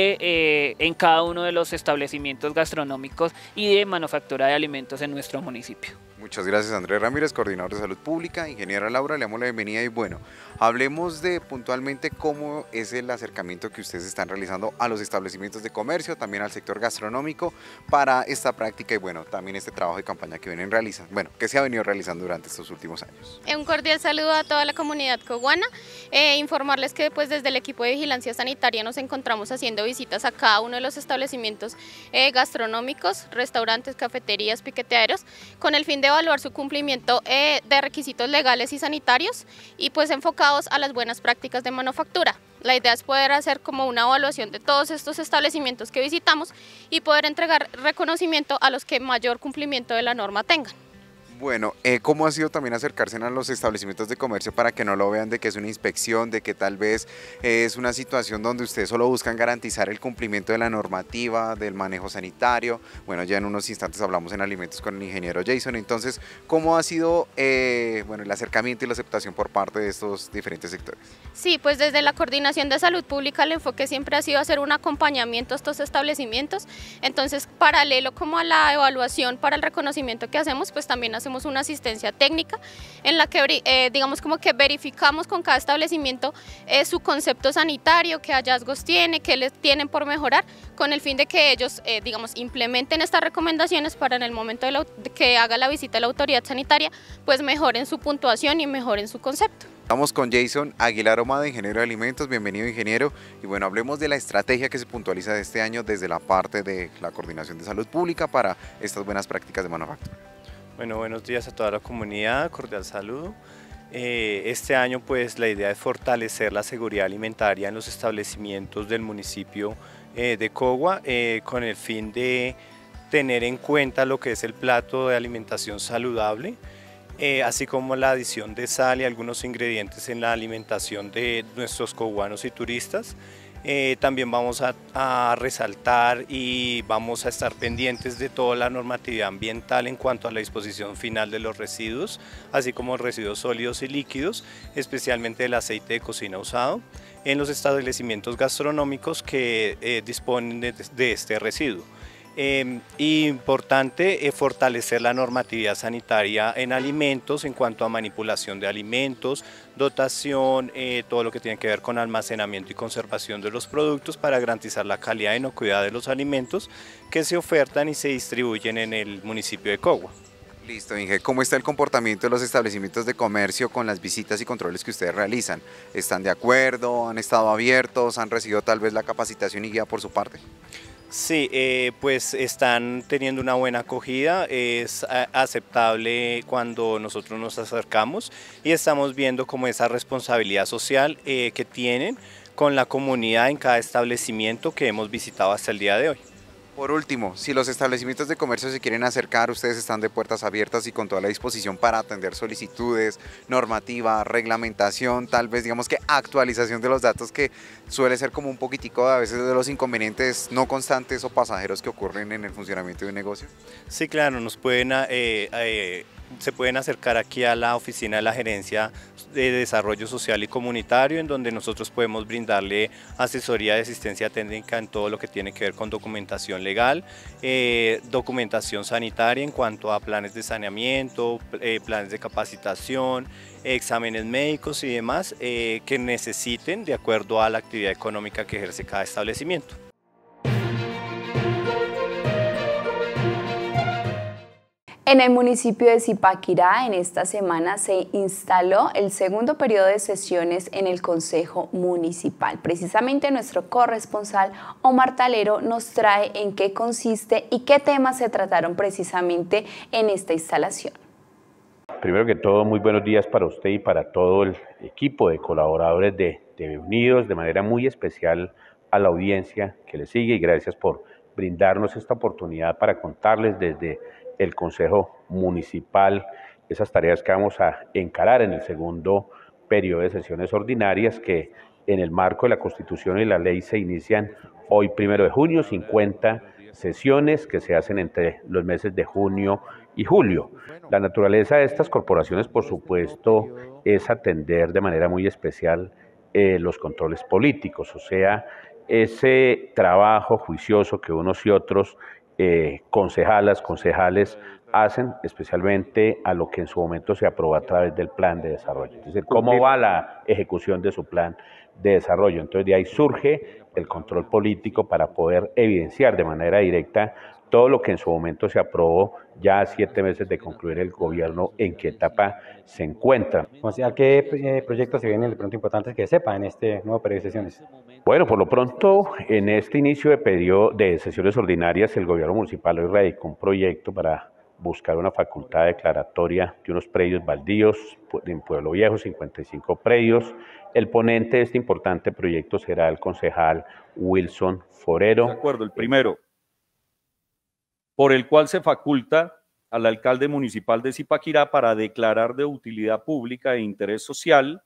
de en cada uno de los establecimientos gastronómicos y de manufactura de alimentos en nuestro municipio. Muchas gracias, Andrés Ramírez, coordinador de salud pública. Ingeniera Laura, le damos la bienvenida y bueno, hablemos de puntualmente cómo es el acercamiento que ustedes están realizando a los establecimientos de comercio, también al sector gastronómico para esta práctica y bueno, también este trabajo de campaña que vienen realizando, bueno, que se ha venido realizando durante estos últimos años. Un cordial saludo a toda la comunidad coguana, informarles que pues desde el equipo de vigilancia sanitaria nos encontramos haciendo visitas a cada uno de los establecimientos gastronómicos, restaurantes, cafeterías, piqueteaderos, con el fin de evaluar su cumplimiento de requisitos legales y sanitarios y pues enfocados a las buenas prácticas de manufactura. La idea es poder hacer como una evaluación de todos estos establecimientos que visitamos y poder entregar reconocimiento a los que mayor cumplimiento de la norma tengan. Bueno, ¿cómo ha sido también acercarse a los establecimientos de comercio para que no lo vean de que es una inspección, de que tal vez es una situación donde ustedes solo buscan garantizar el cumplimiento de la normativa, del manejo sanitario? Bueno, ya en unos instantes hablamos en alimentos con el ingeniero Jason. Entonces, ¿cómo ha sido bueno, el acercamiento y la aceptación por parte de estos diferentes sectores? Sí, pues desde la Coordinación de Salud Pública el enfoque siempre ha sido hacer un acompañamiento a estos establecimientos. Entonces, paralelo como a la evaluación para el reconocimiento que hacemos, pues también hacemos una asistencia técnica en la que digamos como que verificamos con cada establecimiento su concepto sanitario, qué hallazgos tiene, qué les tienen por mejorar, con el fin de que ellos digamos implementen estas recomendaciones para en el momento de que haga la visita de la autoridad sanitaria, pues mejoren su puntuación y mejoren su concepto. Estamos con Jason Aguilar Ahumada, ingeniero de alimentos. Bienvenido, ingeniero. Y bueno, hablemos de la estrategia que se puntualiza de este año desde la parte de la Coordinación de Salud Pública para estas buenas prácticas de manufactura. Bueno, buenos días a toda la comunidad, cordial saludo. Este año pues la idea es fortalecer la seguridad alimentaria en los establecimientos del municipio de Cogua con el fin de tener en cuenta lo que es el plato de alimentación saludable, así como la adición de sal y algunos ingredientes en la alimentación de nuestros coguanos y turistas. También vamos a resaltar y vamos a estar pendientes de toda la normatividad ambiental en cuanto a la disposición final de los residuos, así como residuos sólidos y líquidos, especialmente el aceite de cocina usado, en los establecimientos gastronómicos que disponen de este residuo. Importante fortalecer la normatividad sanitaria en alimentos en cuanto a manipulación de alimentos, dotación, todo lo que tiene que ver con almacenamiento y conservación de los productos para garantizar la calidad e inocuidad de los alimentos que se ofertan y se distribuyen en el municipio de Cogua. Listo, Inge. ¿Cómo está el comportamiento de los establecimientos de comercio con las visitas y controles que ustedes realizan? ¿Están de acuerdo? ¿Han estado abiertos? ¿Han recibido tal vez la capacitación y guía por su parte? Sí, pues están teniendo una buena acogida, es aceptable cuando nosotros nos acercamos y estamos viendo como esa responsabilidad social que tienen con la comunidad en cada establecimiento que hemos visitado hasta el día de hoy. Por último, si los establecimientos de comercio se quieren acercar, ustedes están de puertas abiertas y con toda la disposición para atender solicitudes, normativa, reglamentación, tal vez digamos que actualización de los datos que suele ser como un poquitico a veces de los inconvenientes no constantes o pasajeros que ocurren en el funcionamiento de un negocio. Sí, claro, nos pueden se pueden acercar aquí a la oficina de la Gerencia de Desarrollo Social y Comunitario, en donde nosotros podemos brindarle asesoría de asistencia técnica en todo lo que tiene que ver con documentación legal, documentación sanitaria en cuanto a planes de saneamiento, planes de capacitación, exámenes médicos y demás que necesiten de acuerdo a la actividad económica que ejerce cada establecimiento. En el municipio de Zipaquirá, en esta semana se instaló el segundo periodo de sesiones en el Consejo Municipal. Precisamente nuestro corresponsal Omar Talero nos trae en qué consiste y qué temas se trataron precisamente en esta instalación. primero que todo, muy buenos días para usted y para todo el equipo de colaboradores de TV Unidos, de manera muy especial a la audiencia que le sigue y gracias por brindarnos esta oportunidad para contarles desde el Consejo Municipal esas tareas que vamos a encarar en el segundo periodo de sesiones ordinarias que en el marco de la Constitución y la ley se inician hoy 1 de junio, 50 sesiones que se hacen entre los meses de junio y julio. La naturaleza de estas corporaciones, por supuesto, es atender de manera muy especial los controles políticos, o sea, ese trabajo juicioso que unos y otros concejales hacen, especialmente a lo que en su momento se aprobó a través del plan de desarrollo. Es decir, cómo va la ejecución de su plan de desarrollo. Entonces, de ahí surge el control político para poder evidenciar de manera directa todo lo que en su momento se aprobó ya a 7 meses de concluir el gobierno, en qué etapa se encuentra. ¿Qué proyectos se vienen de pronto importantes que sepa en este nuevo periodo de sesiones? Bueno, por lo pronto, en este inicio de periodo de sesiones ordinarias, el gobierno municipal hoy radicó un proyecto para buscar una facultad declaratoria de unos predios baldíos en Pueblo Viejo, 55 predios. El ponente de este importante proyecto será el concejal Wilson Forero. De acuerdo, el primero, por el cual se faculta al alcalde municipal de Zipaquirá para declarar de utilidad pública e interés social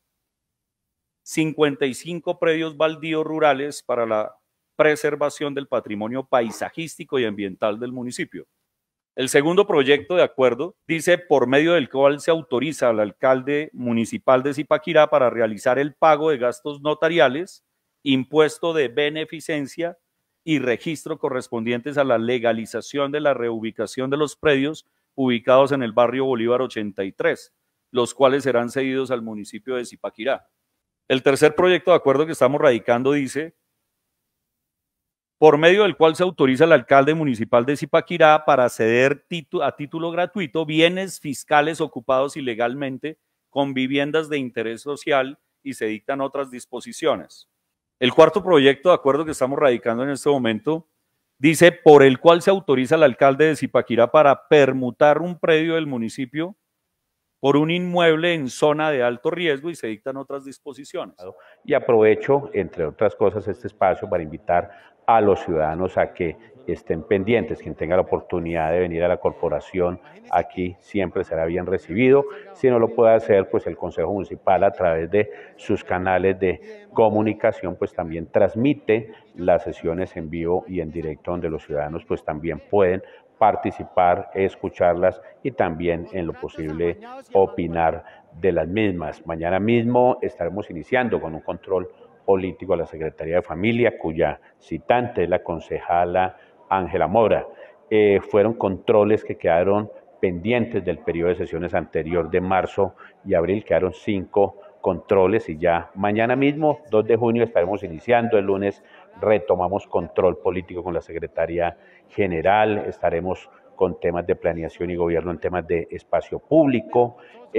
55 predios baldíos rurales para la preservación del patrimonio paisajístico y ambiental del municipio. El segundo proyecto de acuerdo dice por medio del cual se autoriza al alcalde municipal de Zipaquirá para realizar el pago de gastos notariales, impuesto de beneficencia y registro correspondientes a la legalización de la reubicación de los predios ubicados en el barrio Bolívar 83, los cuales serán cedidos al municipio de Zipaquirá. El tercer proyecto de acuerdo que estamos radicando dice por medio del cual se autoriza al alcalde municipal de Zipaquirá para ceder a título gratuito bienes fiscales ocupados ilegalmente con viviendas de interés social y se dictan otras disposiciones. El cuarto proyecto de acuerdo que estamos radicando en este momento dice por el cual se autoriza al alcalde de Zipaquirá para permutar un predio del municipio por un inmueble en zona de alto riesgo y se dictan otras disposiciones. Y aprovecho, entre otras cosas, este espacio para invitar a los ciudadanos a que estén pendientes. Quien tenga la oportunidad de venir a la corporación, aquí siempre será bien recibido. Si no lo puede hacer, pues el Consejo Municipal a través de sus canales de comunicación, pues también transmite las sesiones en vivo y en directo, donde los ciudadanos pues también pueden participar, escucharlas y también en lo posible opinar de las mismas. Mañana mismo estaremos iniciando con un control político a la Secretaría de Familia, cuya citante es la concejala Ángela Mora. Fueron controles que quedaron pendientes del periodo de sesiones anterior de marzo y abril, quedaron 5 controles y ya mañana mismo, 2 de junio, estaremos iniciando. El lunes retomamos control político con la Secretaría General, estaremos con temas de planeación y gobierno en temas de espacio público.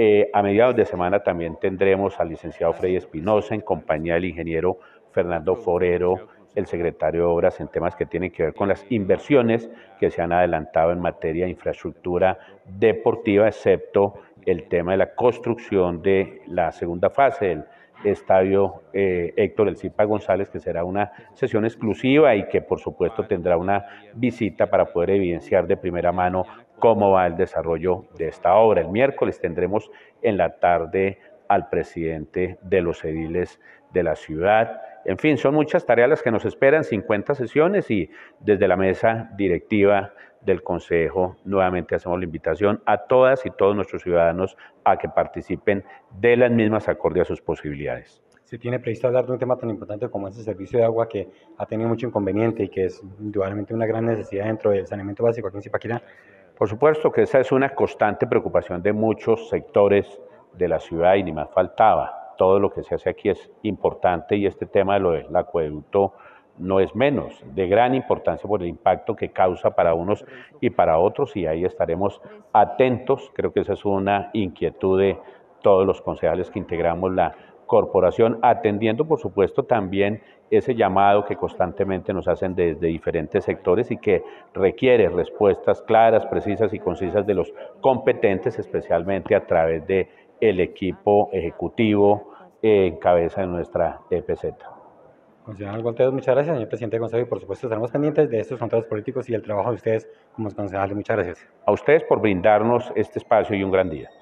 A mediados de semana también tendremos al licenciado Freddy Espinosa en compañía del ingeniero Fernando Forero, el secretario de Obras, en temas que tienen que ver con las inversiones que se han adelantado en materia de infraestructura deportiva, excepto el tema de la construcción de la segunda fase del estadio Héctor El Zipa González, que será una sesión exclusiva y que por supuesto tendrá una visita para poder evidenciar de primera mano cómo va el desarrollo de esta obra. El miércoles tendremos en la tarde al presidente de los ediles de la ciudad. En fin, son muchas tareas las que nos esperan, 50 sesiones, y desde la mesa directiva del Consejo nuevamente hacemos la invitación a todas y todos nuestros ciudadanos a que participen de las mismas acorde a sus posibilidades. ¿Se tiene previsto hablar de un tema tan importante como ese servicio de agua que ha tenido mucho inconveniente y que es indudablemente una gran necesidad dentro del saneamiento básico aquí en Zipaquirá? Por supuesto que esa es una constante preocupación de muchos sectores de la ciudad y ni más faltaba. Todo lo que se hace aquí es importante y este tema de lo del acueducto no es menos, de gran importancia por el impacto que causa para unos y para otros, y ahí estaremos atentos. Creo que esa es una inquietud de todos los concejales que integramos la corporación, atendiendo por supuesto también ese llamado que constantemente nos hacen desde diferentes sectores y que requiere respuestas claras, precisas y concisas de los competentes, especialmente a través del equipo ejecutivo en cabeza de nuestra EPZ. Concejal Gualteros, muchas gracias, señor presidente del Consejo, y por supuesto estaremos pendientes de estos contratos políticos y el trabajo de ustedes como concejales. Muchas gracias. A ustedes por brindarnos este espacio y un gran día.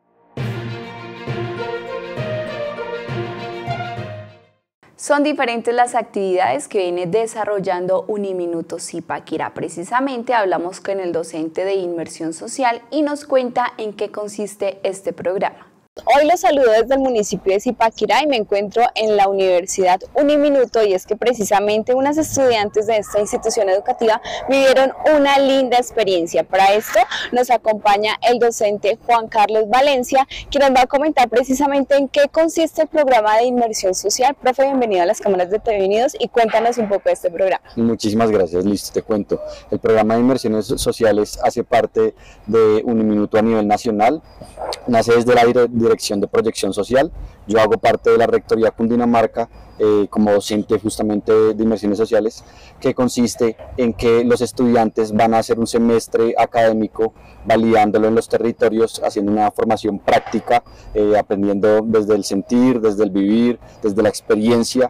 Son diferentes las actividades que viene desarrollando Uniminuto Zipaquirá. Precisamente hablamos con el docente de Inmersión Social y nos cuenta en qué consiste este programa. Hoy los saludo desde el municipio de Zipaquirá y me encuentro en la Universidad Uniminuto, y es que precisamente unas estudiantes de esta institución educativa vivieron una linda experiencia. Para esto nos acompaña el docente Juan Carlos Valencia, quien nos va a comentar precisamente en qué consiste el programa de Inmersión Social. Profe, bienvenido a las cámaras de TV Unidos y cuéntanos un poco de este programa. Muchísimas gracias, listo, te cuento. El programa de Inmersiones Sociales hace parte de Uniminuto a nivel nacional, nace desde la Dirección de Proyección Social. Yo hago parte de la Rectoría Cundinamarca como docente justamente de Inmersiones Sociales, que consiste en que los estudiantes van a hacer un semestre académico validándolo en los territorios, haciendo una formación práctica, aprendiendo desde el sentir, desde el vivir, desde la experiencia,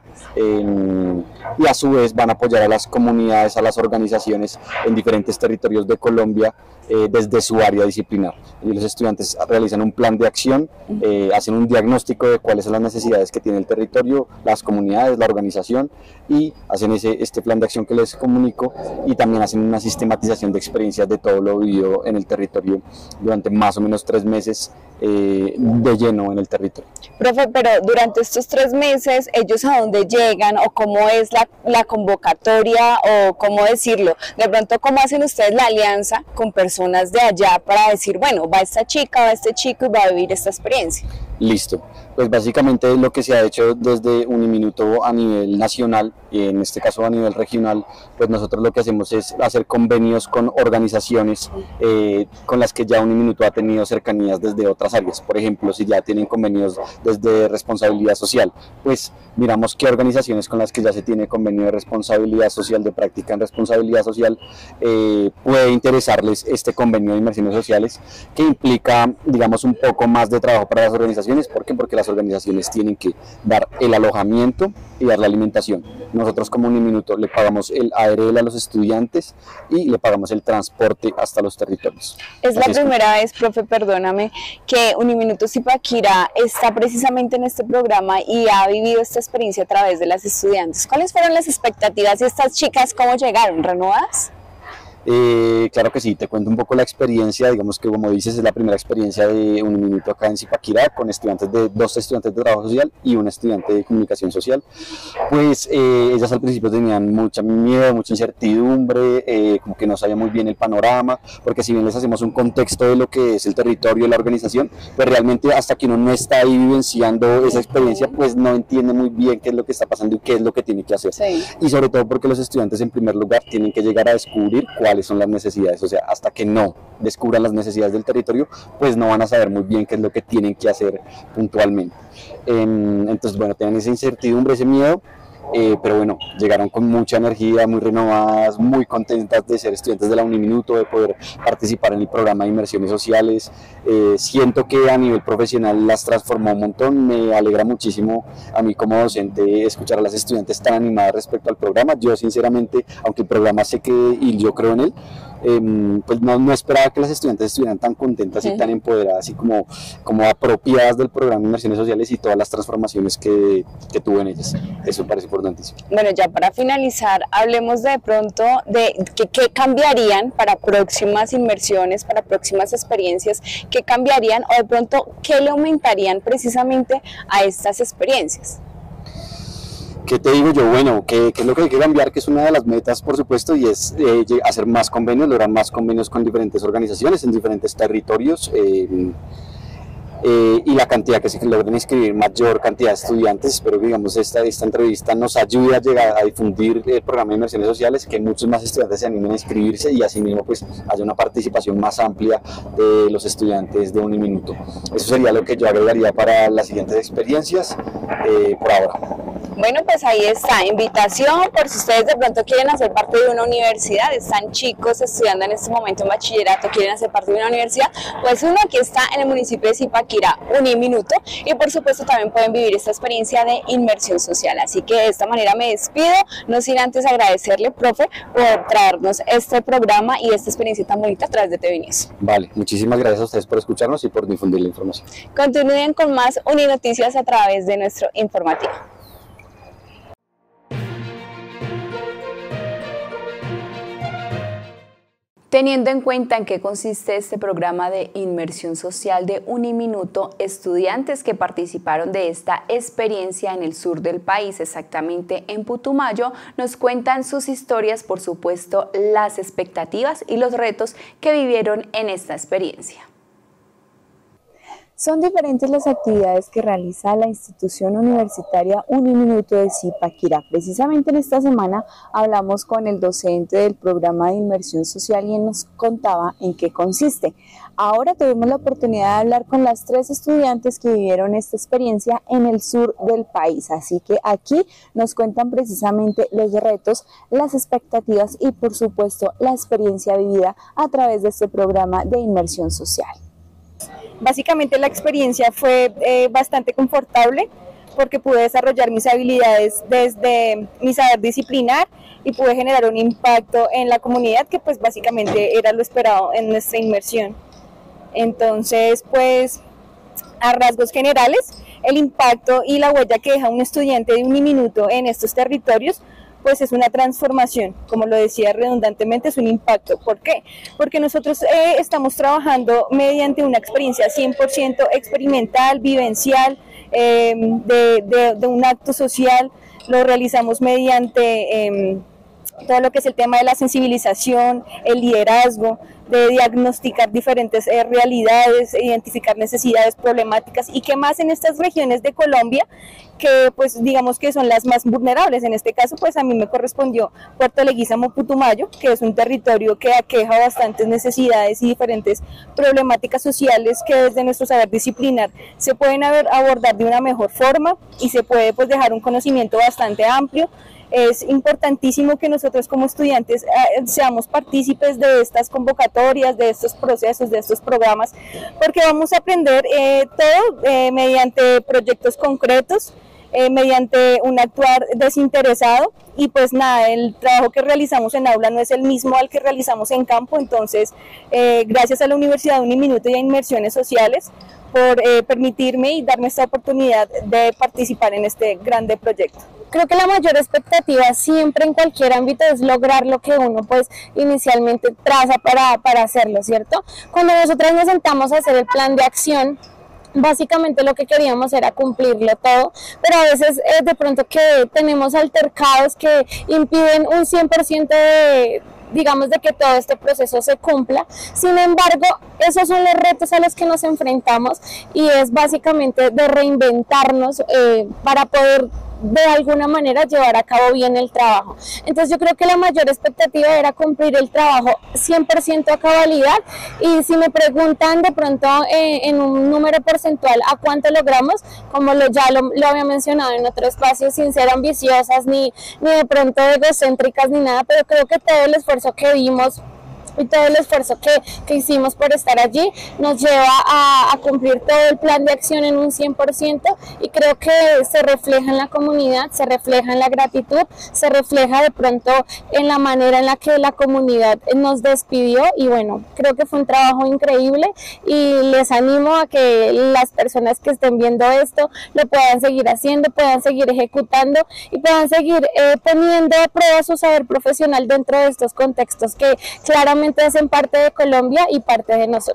y a su vez van a apoyar a las comunidades, a las organizaciones en diferentes territorios de Colombia desde su área disciplinar. Y los estudiantes realizan un plan de acción, hacen un diagnóstico de cuáles son las necesidades que tiene el territorio, las comunidades, la organización, y hacen este plan de acción que les comunico, y también hacen una sistematización de experiencias de todo lo vivido en el territorio durante más o menos 3 meses de lleno en el territorio. Profe, pero durante estos 3 meses, ¿ellos a dónde llegan o cómo es la convocatoria, o cómo decirlo? De pronto, ¿cómo hacen ustedes la alianza con personas de allá para decir, bueno, va esta chica, va este chico y va a vivir esta experiencia? Listo, pues básicamente lo que se ha hecho desde Uniminuto a nivel nacional, y en este caso a nivel regional, pues nosotros lo que hacemos es hacer convenios con organizaciones con las que ya Uniminuto ha tenido cercanías desde otras áreas. Por ejemplo, si ya tienen convenios desde responsabilidad social, pues miramos qué organizaciones con las que ya se tiene convenio de responsabilidad social, de práctica en responsabilidad social, puede interesarles este convenio de inmersiones sociales, que implica, digamos, un poco más de trabajo para las organizaciones. ¿Por qué? Porque las organizaciones tienen que dar el alojamiento y dar la alimentación. Nosotros como Uniminuto le pagamos el ARL a los estudiantes y le pagamos el transporte hasta los territorios. Es la primera vez, profe, perdóname, que Uniminuto Zipaquirá está precisamente en este programa y ha vivido esta experiencia a través de las estudiantes. ¿Cuáles fueron las expectativas de estas chicas? ¿Cómo llegaron? ¿Renovadas? Claro que sí, te cuento un poco la experiencia. Digamos que, como dices, es la primera experiencia de Uniminuto acá en Zipaquirá, con dos estudiantes de trabajo social y un estudiante de comunicación social. Pues ellas al principio tenían mucho miedo, mucha incertidumbre, como que no sabían muy bien el panorama, porque si bien les hacemos un contexto de lo que es el territorio y la organización, pues realmente hasta que uno no está ahí vivenciando esa experiencia, pues no entiende muy bien qué es lo que está pasando y qué es lo que tiene que hacer. Sí. Y sobre todo porque los estudiantes, en primer lugar, tienen que llegar a descubrir cuáles son las necesidades. O sea, hasta que no descubran las necesidades del territorio, pues no van a saber muy bien qué es lo que tienen que hacer puntualmente. Entonces, bueno, tienen esa incertidumbre, ese miedo, pero bueno, llegaron con mucha energía, muy renovadas, muy contentas de ser estudiantes de la Uniminuto, de poder participar en el programa de inmersiones sociales. Siento que a nivel profesional las transformó un montón. Me alegra muchísimo a mí como docente escuchar a las estudiantes tan animadas respecto al programa. Yo sinceramente, aunque el programa sé que, y yo creo en él, pues no esperaba que las estudiantes estuvieran tan contentas y tan empoderadas y como apropiadas del programa de inmersiones sociales y todas las transformaciones que tuvo en ellas. Eso me parece importantísimo. Bueno, ya para finalizar, hablemos de pronto de qué cambiarían para próximas inmersiones, para próximas experiencias, qué cambiarían, o de pronto qué le aumentarían precisamente a estas experiencias. ¿Qué te digo yo? Bueno, ¿qué es lo que hay que cambiar? Que es una de las metas, por supuesto, y es hacer más convenios, lograr más convenios con diferentes organizaciones en diferentes territorios. y la cantidad que se logren inscribir, mayor cantidad de estudiantes. Espero que, digamos, esta entrevista nos ayude a llegar a difundir el programa de inversiones sociales, que muchos más estudiantes se animen a inscribirse y asimismo pues haya una participación más amplia de los estudiantes de Uniminuto. Eso sería lo que yo agregaría para las siguientes experiencias por ahora. Bueno, pues ahí está, invitación por si ustedes de pronto quieren hacer parte de una universidad, están chicos estudiando en este momento en bachillerato, quieren hacer parte de una universidad, pues uno aquí está en el municipio de Zipaquirá, Uniminuto, y por supuesto también pueden vivir esta experiencia de inmersión social. Así que de esta manera me despido, no sin antes agradecerle, profe, por traernos este programa y esta experiencia tan bonita a través de TV News. Vale, muchísimas gracias a ustedes por escucharnos y por difundir la información. Continúen con más Uninoticias a través de nuestro informativo. Teniendo en cuenta en qué consiste este programa de inmersión social de Uniminuto, estudiantes que participaron de esta experiencia en el sur del país, exactamente en Putumayo, nos cuentan sus historias, por supuesto, las expectativas y los retos que vivieron en esta experiencia. Son diferentes las actividades que realiza la institución universitaria Uniminuto de Zipaquirá. Precisamente en esta semana hablamos con el docente del programa de inmersión social y él nos contaba en qué consiste. Ahora tuvimos la oportunidad de hablar con las 3 estudiantes que vivieron esta experiencia en el sur del país. Así que aquí nos cuentan precisamente los retos, las expectativas y por supuesto la experiencia vivida a través de este programa de inmersión social. Básicamente la experiencia fue bastante confortable porque pude desarrollar mis habilidades desde mi saber disciplinar y pude generar un impacto en la comunidad que pues básicamente era lo esperado en nuestra inmersión. Entonces pues a rasgos generales el impacto y la huella que deja un estudiante de Uniminuto en estos territorios pues es una transformación, como lo decía redundantemente, es un impacto. ¿Por qué? Porque nosotros estamos trabajando mediante una experiencia 100% experimental, vivencial, de un acto social, lo realizamos mediante todo lo que es el tema de la sensibilización, el liderazgo, de diagnosticar diferentes realidades, identificar necesidades, problemáticas y qué más en estas regiones de Colombia que pues digamos que son las más vulnerables. En este caso pues a mí me correspondió Puerto Leguízamo, Putumayo, que es un territorio que aqueja bastantes necesidades y diferentes problemáticas sociales que desde nuestro saber disciplinar se pueden abordar de una mejor forma y se puede pues dejar un conocimiento bastante amplio. Es importantísimo que nosotros como estudiantes seamos partícipes de estas convocatorias, de estos procesos, de estos programas, porque vamos a aprender todo mediante proyectos concretos, mediante un actuar desinteresado y pues nada, el trabajo que realizamos en aula no es el mismo al que realizamos en campo. Entonces gracias a la Universidad Uniminuto y a Inmersiones Sociales por permitirme y darme esta oportunidad de participar en este grande proyecto. Creo que la mayor expectativa siempre en cualquier ámbito es lograr lo que uno pues inicialmente traza para hacerlo, ¿cierto? Cuando nosotros nos sentamos a hacer el plan de acción, básicamente lo que queríamos era cumplirlo todo, pero a veces de pronto que tenemos altercados que impiden un 100% de que todo este proceso se cumpla. Sin embargo, esos son los retos a los que nos enfrentamos y es básicamente de reinventarnos para poder de alguna manera llevar a cabo bien el trabajo. Entonces yo creo que la mayor expectativa era cumplir el trabajo 100% a cabalidad, y si me preguntan de pronto en un número porcentual a cuánto logramos, como ya lo había mencionado en otro espacio, sin ser ambiciosas ni de pronto egocéntricas ni nada, pero creo que todo el esfuerzo que dimos y todo el esfuerzo que hicimos por estar allí nos lleva a cumplir todo el plan de acción en un 100%, y creo que se refleja en la comunidad, se refleja en la gratitud, se refleja de pronto en la manera en la que la comunidad nos despidió, y bueno, creo que fue un trabajo increíble y les animo a que las personas que estén viendo esto lo puedan seguir haciendo, puedan seguir ejecutando y puedan seguir poniendo a prueba su saber profesional dentro de estos contextos que claramente hacen parte de Colombia y parte de nosotros.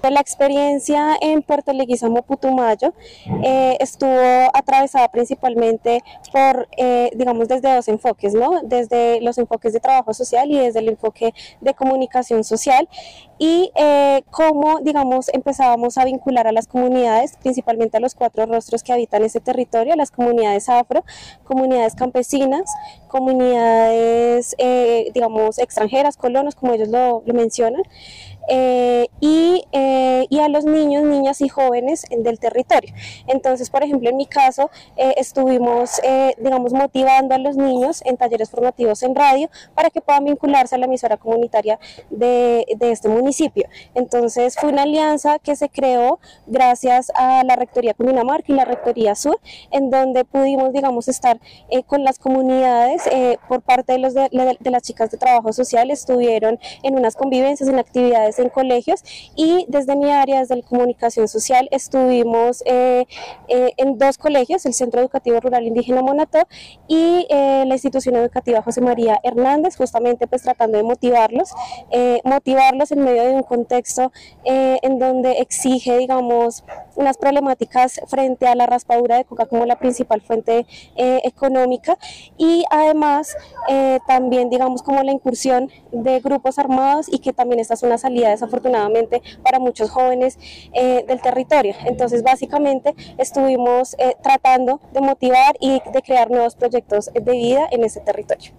La experiencia en Puerto Leguízamo, Putumayo, estuvo atravesada principalmente por, digamos, desde dos enfoques, ¿no? Desde los enfoques de trabajo social y desde el enfoque de comunicación social, y cómo, digamos, empezábamos a vincular a las comunidades, principalmente a los 4 rostros que habitan ese territorio, las comunidades afro, comunidades campesinas, comunidades, digamos, extranjeras, colonos, como ellos lo mencionan, y a los niños, niñas y jóvenes del territorio. Entonces, por ejemplo, en mi caso, estuvimos, digamos, motivando a los niños en talleres formativos en radio para que puedan vincularse a la emisora comunitaria de este municipio. Entonces, fue una alianza que se creó gracias a la Rectoría Cundinamarca y la Rectoría Sur, en donde pudimos, digamos, estar con las comunidades. Por parte de las chicas de trabajo social, estuvieron en unas convivencias, en actividades en colegios, y desde mi área, desde la comunicación social, estuvimos en 2 colegios, el Centro Educativo Rural Indígena Monató y la Institución Educativa José María Hernández, justamente pues tratando de motivarlos en medio de un contexto en donde exige, digamos, unas problemáticas frente a la raspadura de coca como la principal fuente económica, y además también, digamos, como la incursión de grupos armados, y que también esta es una salida desafortunadamente para muchos jóvenes del territorio. Entonces, básicamente estuvimos tratando de motivar y de crear nuevos proyectos de vida en ese territorio.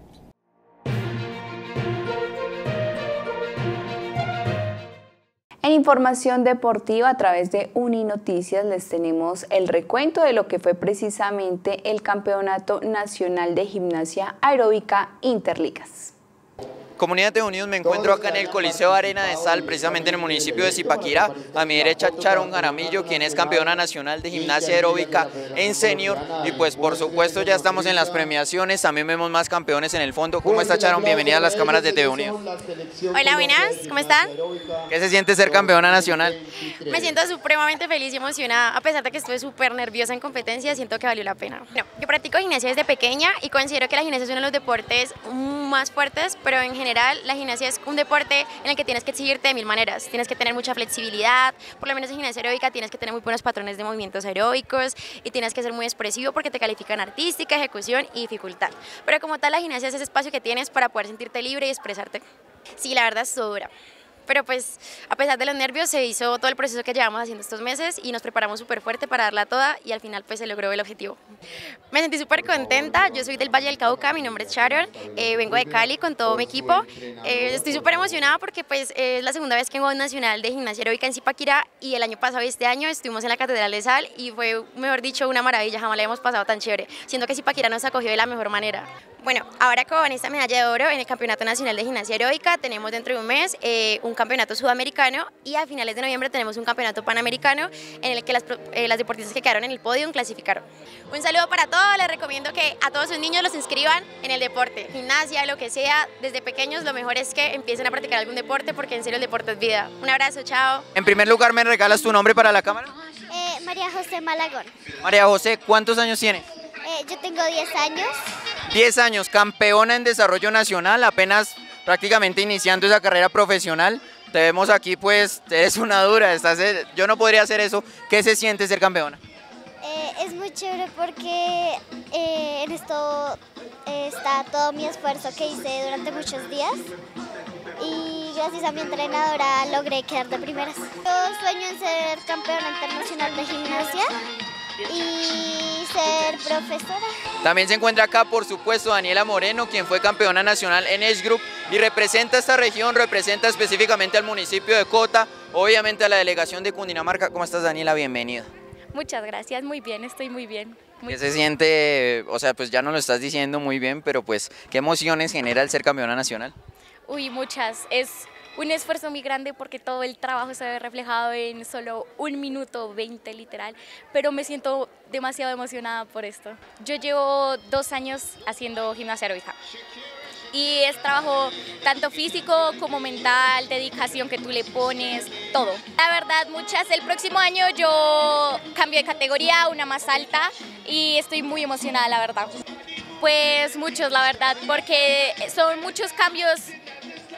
En información deportiva, a través de Uninoticias, les tenemos el recuento de lo que fue precisamente el Campeonato Nacional de Gimnasia Aeróbica Interligas. Comunidad de Unidos, me encuentro acá en el Coliseo Arena de Sal, precisamente en el municipio de Zipaquirá. A mi derecha, Sharon Jaramillo, quien es campeona nacional de gimnasia aeróbica en senior. Y pues por supuesto ya estamos en las premiaciones, también vemos más campeones en el fondo. ¿Cómo está, Sharon? Bienvenida a las cámaras de TV Unidos. Hola, buenas, ¿cómo están? ¿Qué se siente ser campeona nacional? Me siento supremamente feliz y emocionada, a pesar de que estuve súper nerviosa en competencia, siento que valió la pena. Bueno, yo practico gimnasia desde pequeña y considero que la gimnasia es uno de los deportes más fuertes, pero en general la gimnasia es un deporte en el que tienes que exigirte de 1000 maneras. Tienes que tener mucha flexibilidad, por lo menos en gimnasia aeróbica tienes que tener muy buenos patrones de movimientos aeróbicos y tienes que ser muy expresivo porque te califican artística, ejecución y dificultad. Pero como tal, la gimnasia es ese espacio que tienes para poder sentirte libre y expresarte. Sí, la verdad es dura. Pero pues a pesar de los nervios se hizo todo el proceso que llevamos haciendo estos meses y nos preparamos súper fuerte para darla toda y al final pues se logró el objetivo. Me sentí súper contenta, yo soy del Valle del Cauca, mi nombre es Sharon, vengo de Cali con todo mi equipo. Estoy súper emocionada porque pues es la segunda vez que vengo a un nacional de gimnasia aeróbica en Zipaquirá y el año pasado y este año estuvimos en la Catedral de Sal y fue, mejor dicho, una maravilla, jamás la hemos pasado tan chévere, siendo que Zipaquirá nos acogió de la mejor manera. Bueno, ahora con esta medalla de oro en el Campeonato Nacional de Gimnasia Aeróbica tenemos dentro de un mes un campeonato sudamericano y a finales de noviembre tenemos un campeonato panamericano en el que las deportistas que quedaron en el podio clasificaron. Un saludo para todos, les recomiendo que a todos sus niños los inscriban en el deporte, gimnasia, lo que sea, desde pequeños lo mejor es que empiecen a practicar algún deporte porque en serio el deporte es vida. Un abrazo, chao. En primer lugar, ¿me regalas tu nombre para la cámara? María José Malagón. María José, ¿cuántos años tienes? Yo tengo 10 años. 10 años, campeona en desarrollo nacional, apenas prácticamente iniciando esa carrera profesional. Te vemos aquí, pues, eres una dura, yo no podría hacer eso. ¿Qué se siente ser campeona? Es muy chévere porque en esto está todo mi esfuerzo que hice durante muchos días y gracias a mi entrenadora logré quedar de primeras. Yo sueño en ser campeona internacional de gimnasia y ser profesora. También se encuentra acá, por supuesto, Daniela Moreno, quien fue campeona nacional en Age Group y representa esta región, representa específicamente al municipio de Cota, obviamente a la delegación de Cundinamarca. ¿Cómo estás, Daniela? Bienvenida. Muchas gracias, muy bien, estoy muy bien. ¿Qué se siente? O sea, pues ya no lo estás diciendo muy bien, pero pues, ¿qué emociones genera el ser campeona nacional? Uy, muchas. Es un esfuerzo muy grande porque todo el trabajo se ve reflejado en solo 1 minuto 20 literal, pero me siento demasiado emocionada por esto. Yo llevo 2 años haciendo gimnasia aeróbica y es trabajo tanto físico como mental, dedicación que tú le pones, todo. La verdad, muchas. El próximo año yo cambio de categoría, una más alta y estoy muy emocionada, la verdad. Pues muchos, la verdad, porque son muchos cambios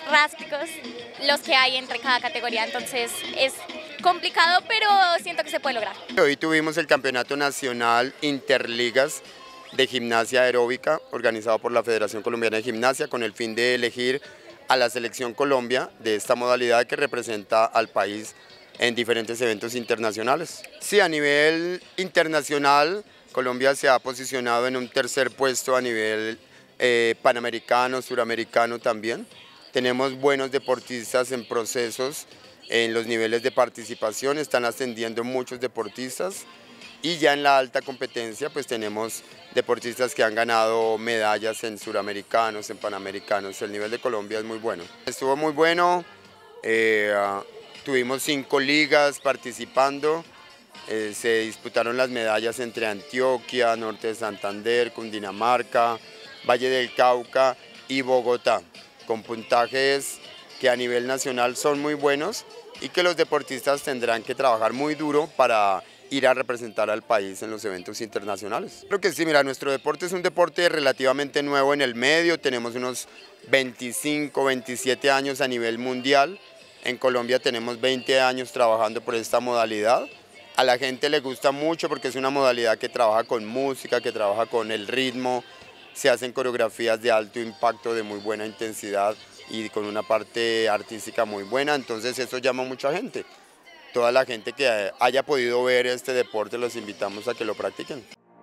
drásticos los que hay entre cada categoría, entonces es complicado, pero siento que se puede lograr. Hoy tuvimos el Campeonato Nacional Interligas de Gimnasia Aeróbica, organizado por la Federación Colombiana de Gimnasia, con el fin de elegir a la Selección Colombia de esta modalidad que representa al país en diferentes eventos internacionales. Sí, a nivel internacional, Colombia se ha posicionado en un tercer puesto a nivel panamericano, suramericano también. Tenemos buenos deportistas en procesos, en los niveles de participación, están ascendiendo muchos deportistas y ya en la alta competencia pues tenemos deportistas que han ganado medallas en suramericanos, en panamericanos. El nivel de Colombia es muy bueno. Estuvo muy bueno, tuvimos 5 ligas participando, se disputaron las medallas entre Antioquia, Norte de Santander, Cundinamarca, Valle del Cauca y Bogotá, con puntajes que a nivel nacional son muy buenos y que los deportistas tendrán que trabajar muy duro para ir a representar al país en los eventos internacionales. Creo que sí, mira, nuestro deporte es un deporte relativamente nuevo en el medio, tenemos unos 25, 27 años a nivel mundial, en Colombia tenemos 20 años trabajando por esta modalidad. A la gente le gusta mucho porque es una modalidad que trabaja con música, que trabaja con el ritmo, se hacen coreografías de alto impacto, de muy buena intensidad y con una parte artística muy buena, entonces eso llama a mucha gente. Toda la gente que haya podido ver este deporte los invitamos a que lo practiquen.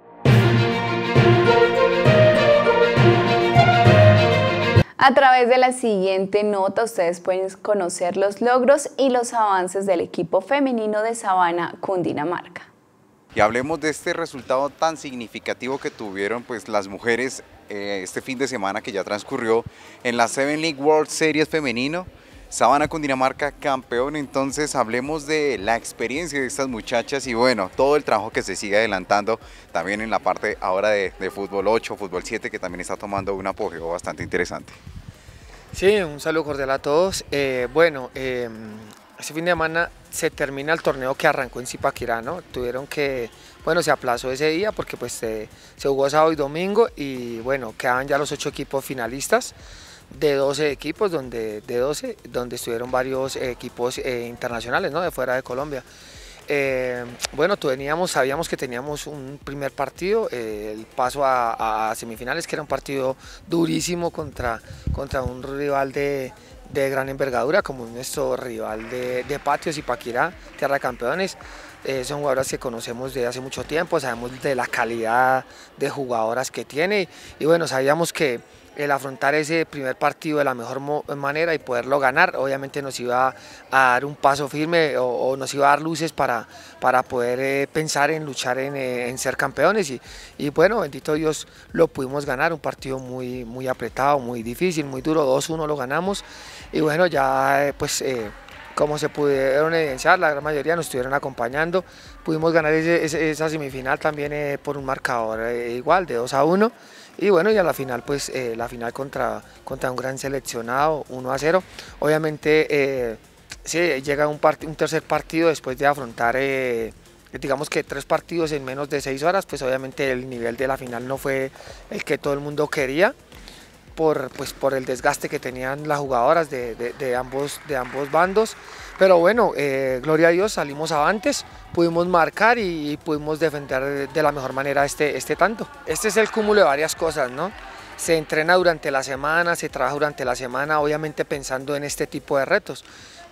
A través de la siguiente nota ustedes pueden conocer los logros y los avances del equipo femenino de Sabana, Cundinamarca. Y hablemos de este resultado tan significativo que tuvieron pues las mujeres este fin de semana que ya transcurrió en la Seven League World Series femenino. Sabana Cundinamarca campeón, entonces hablemos de la experiencia de estas muchachas y bueno, todo el trabajo que se sigue adelantando también en la parte ahora de fútbol 8, fútbol 7, que también está tomando un apogeo bastante interesante. Sí, un saludo cordial a todos. Este fin de semana se termina el torneo que arrancó en Zipaquirá, ¿no? Tuvieron que, bueno, se aplazó ese día porque pues se jugó sábado y domingo y bueno, quedaban ya los 8 equipos finalistas de 12 equipos, donde estuvieron varios equipos internacionales, ¿no? De fuera de Colombia. Bueno, sabíamos que teníamos un primer partido, el paso a semifinales, que era un partido durísimo contra un rival de gran envergadura, como nuestro rival de patio, Zipaquirá, Tierra de Campeones. Son jugadoras que conocemos desde hace mucho tiempo, sabemos de la calidad de jugadoras que tiene y bueno, sabíamos que el afrontar ese primer partido de la mejor manera y poderlo ganar, obviamente nos iba a dar un paso firme o nos iba a dar luces para poder pensar en luchar en ser campeones y bueno, bendito Dios, lo pudimos ganar, un partido muy apretado, muy difícil, muy duro, 2-1 lo ganamos y bueno, ya pues como se pudieron evidenciar, la gran mayoría nos estuvieron acompañando, pudimos ganar esa semifinal también por un marcador igual de 2-1. Y bueno, y a la final, pues la final contra un gran seleccionado, 1-0. Obviamente, sí, llega un tercer partido después de afrontar, digamos que 3 partidos en menos de 6 horas, pues obviamente el nivel de la final no fue el que todo el mundo quería, por el desgaste que tenían las jugadoras de ambos bandos. Pero bueno, gloria a Dios, salimos avantes, pudimos marcar y pudimos defender de la mejor manera este tanto. Este es el cúmulo de varias cosas, ¿no? Se entrena durante la semana, se trabaja durante la semana, obviamente pensando en este tipo de retos.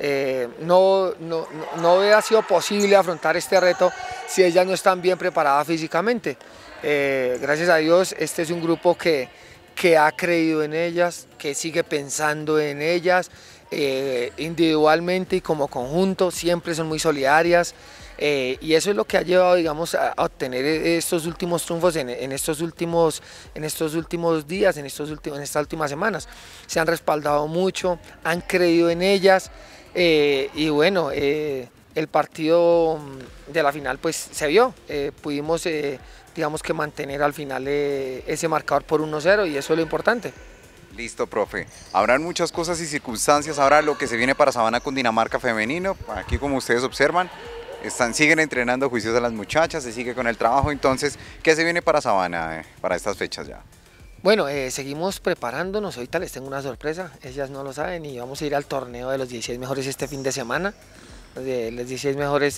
No hubiera sido posible afrontar este reto si ellas no están bien preparadas físicamente. Gracias a Dios, este es un grupo que ha creído en ellas, que sigue pensando en ellas, individualmente y como conjunto, siempre son muy solidarias y eso es lo que ha llevado, digamos, a obtener estos últimos triunfos en estos últimos días, en estas últimas semanas. Se han respaldado mucho, han creído en ellas y bueno, el partido de la final pues se vio, pudimos digamos que mantener al final ese marcador por 1-0 y eso es lo importante. Listo, profe. Habrán muchas cosas y circunstancias ahora lo que se viene para Sabana Cundinamarca femenino. Aquí como ustedes observan, siguen entrenando juicios a las muchachas, se sigue con el trabajo. Entonces, ¿qué se viene para Sabana para estas fechas ya? Bueno, seguimos preparándonos, ahorita les tengo una sorpresa, ellas no lo saben y vamos a ir al torneo de los 16 mejores este fin de semana, de los 16 mejores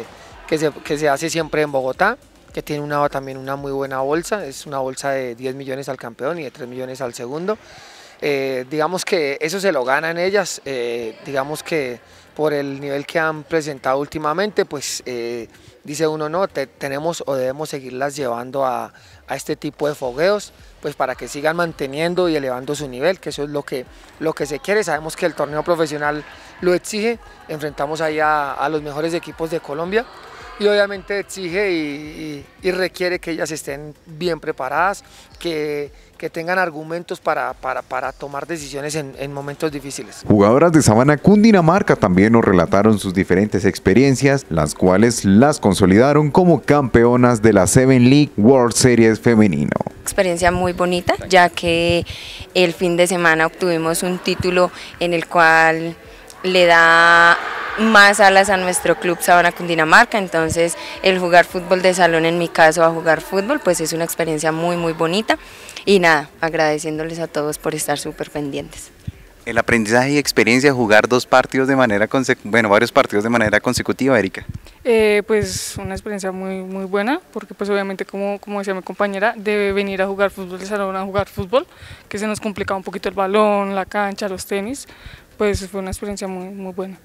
que se hace siempre en Bogotá, que tiene también una muy buena bolsa, es una bolsa de 10 millones al campeón y de 3 millones al segundo. Digamos que eso se lo ganan ellas, digamos que por el nivel que han presentado últimamente, pues dice uno, no, tenemos o debemos seguirlas llevando a este tipo de fogueos, pues para que sigan manteniendo y elevando su nivel, que eso es lo que se quiere. Sabemos que el torneo profesional lo exige, enfrentamos ahí a los mejores equipos de Colombia y obviamente exige y requiere que ellas estén bien preparadas, que tengan argumentos para tomar decisiones en momentos difíciles. Jugadoras de Sabana Cundinamarca también nos relataron sus diferentes experiencias, las cuales las consolidaron como campeonas de la Seven League World Series femenino. Experiencia muy bonita, ya que el fin de semana obtuvimos un título en el cual le da más alas a nuestro club Sabana Cundinamarca, entonces el jugar fútbol de salón, en mi caso a jugar fútbol, pues es una experiencia muy bonita y nada, agradeciéndoles a todos por estar súper pendientes. El aprendizaje y experiencia de jugar varios partidos de manera consecutiva, Erika. Pues una experiencia muy buena, porque pues obviamente como decía mi compañera, debe venir a jugar fútbol de salón, a jugar fútbol, que se nos complicaba un poquito el balón, la cancha, los tenis, pues fue una experiencia muy buena.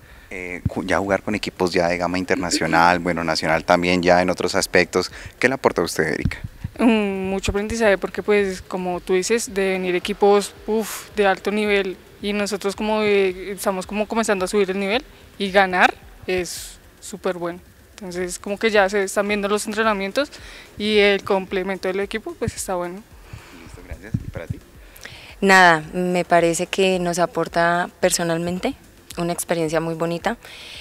Ya jugar con equipos ya de gama internacional, bueno, nacional también, ya en otros aspectos, ¿qué le aporta a usted, Erika? Mucho aprendizaje, porque pues como tú dices, de venir equipos de alto nivel y nosotros estamos como comenzando a subir el nivel y ganar es súper bueno. Entonces como que ya se están viendo los entrenamientos y el complemento del equipo pues está bueno. Listo, gracias. ¿Y para ti? Nada, me parece que nos aporta personalmente una experiencia muy bonita,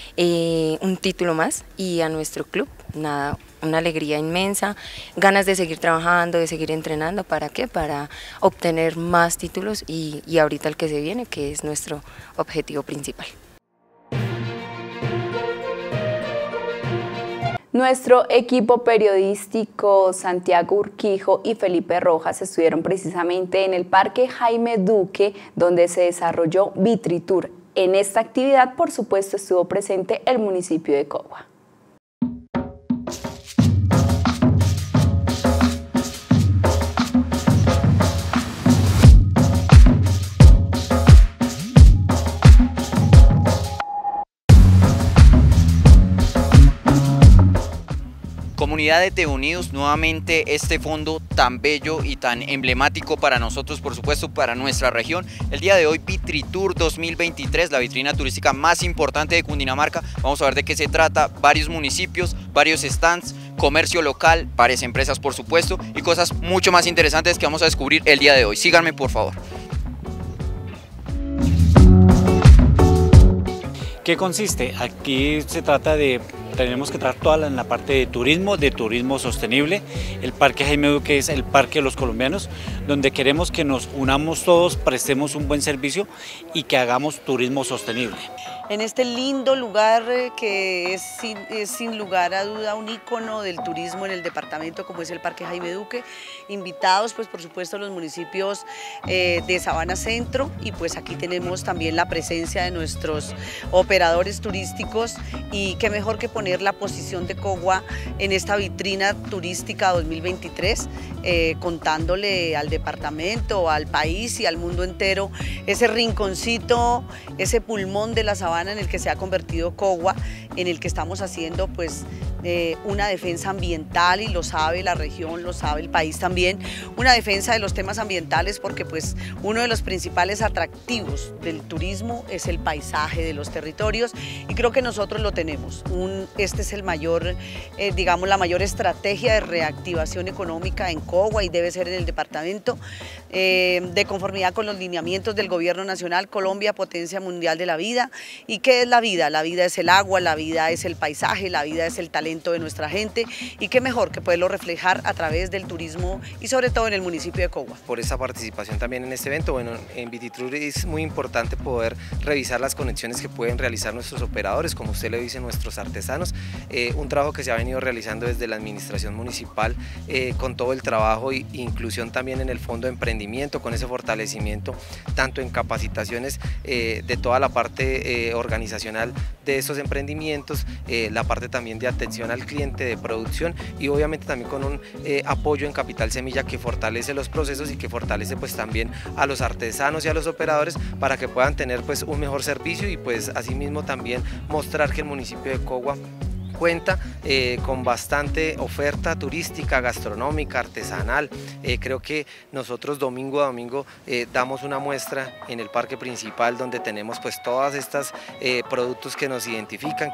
un título más y a nuestro club, nada, una alegría inmensa, ganas de seguir trabajando, de seguir entrenando, ¿para qué? Para obtener más títulos y ahorita el que se viene, que es nuestro objetivo principal. Nuestro equipo periodístico Santiago Urquijo y Felipe Rojas estuvieron precisamente en el Parque Jaime Duque, donde se desarrolló Vitritour. En esta actividad, por supuesto, estuvo presente el municipio de Cogua. Comunidad de TV Unidos, nuevamente este fondo tan bello y tan emblemático para nosotros, por supuesto para nuestra región. El día de hoy Vitritour 2023, la vitrina turística más importante de Cundinamarca. Vamos a ver de qué se trata, varios municipios, varios stands, comercio local, varias empresas por supuesto y cosas mucho más interesantes que vamos a descubrir el día de hoy. Síganme por favor. ¿Qué consiste? Aquí se trata tenemos que tratar toda en la parte de turismo sostenible. El Parque Jaime Duque es el parque de los colombianos, donde queremos que nos unamos todos, prestemos un buen servicio y que hagamos turismo sostenible. En este lindo lugar que es sin lugar a duda un ícono del turismo en el departamento, como es el Parque Jaime Duque, invitados pues por supuesto los municipios de Sabana Centro, y pues aquí tenemos también la presencia de nuestros operadores turísticos, y qué mejor que poner la posición de Cogua en esta vitrina turística 2023, contándole al departamento, al país y al mundo entero ese rinconcito, ese pulmón de la sabana en el que se ha convertido Cogua, en el que estamos haciendo pues una defensa ambiental, y lo sabe la región, lo sabe el país también, una defensa de los temas ambientales, porque pues uno de los principales atractivos del turismo es el paisaje de los territorios, y creo que nosotros lo tenemos. Este es el mayor, digamos, la mayor estrategia de reactivación económica en Cogua, y debe ser en el departamento, de conformidad con los lineamientos del gobierno nacional. Colombia, potencia mundial de la vida. ¿Y qué es la vida? La vida es el agua, la vida es el paisaje, la vida es el talento talento de nuestra gente y qué mejor que poderlo reflejar a través del turismo y sobre todo en el municipio de Cogua. Por esa participación también en este evento, bueno, en Vititur es muy importante poder revisar las conexiones que pueden realizar nuestros operadores, como usted le dice, nuestros artesanos, un trabajo que se ha venido realizando desde la administración municipal con todo el trabajo e inclusión también en el fondo de emprendimiento, con ese fortalecimiento tanto en capacitaciones de toda la parte organizacional de estos emprendimientos, la parte también de atención al cliente, de producción y obviamente también con un apoyo en capital semilla que fortalece los procesos y que fortalece pues también a los artesanos y a los operadores para que puedan tener pues un mejor servicio y pues asimismo también mostrar que el municipio de Cogua cuenta con bastante oferta turística, gastronómica, artesanal. Creo que nosotros domingo a domingo damos una muestra en el parque principal donde tenemos pues todas estas productos que nos identifican,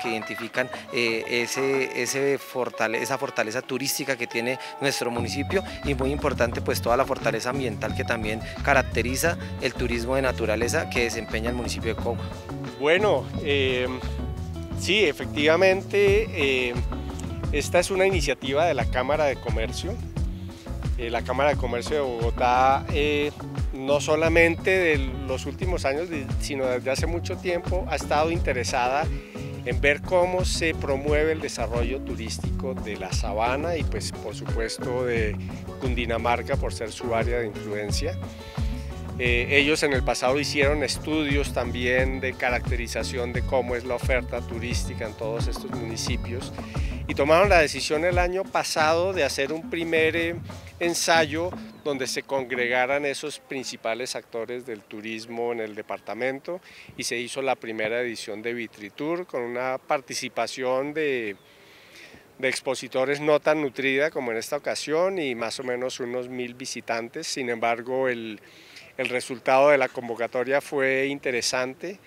esa fortaleza turística que tiene nuestro municipio y muy importante pues toda la fortaleza ambiental que también caracteriza el turismo de naturaleza que desempeña el municipio de Cogua. Bueno, sí, efectivamente, esta es una iniciativa de la Cámara de Comercio. La Cámara de Comercio de Bogotá, no solamente de los últimos años, sino desde hace mucho tiempo, ha estado interesada en ver cómo se promueve el desarrollo turístico de la sabana y pues por supuesto de Cundinamarca por ser su área de influencia. Ellos en el pasado hicieron estudios también de caracterización de cómo es la oferta turística en todos estos municipios y tomaron la decisión el año pasado de hacer un primer ensayo donde se congregaran esos principales actores del turismo en el departamento y se hizo la primera edición de Vitritour con una participación de expositores no tan nutrida como en esta ocasión y más o menos unos 1000 visitantes. Sin embargo, el resultado de la convocatoria fue interesante.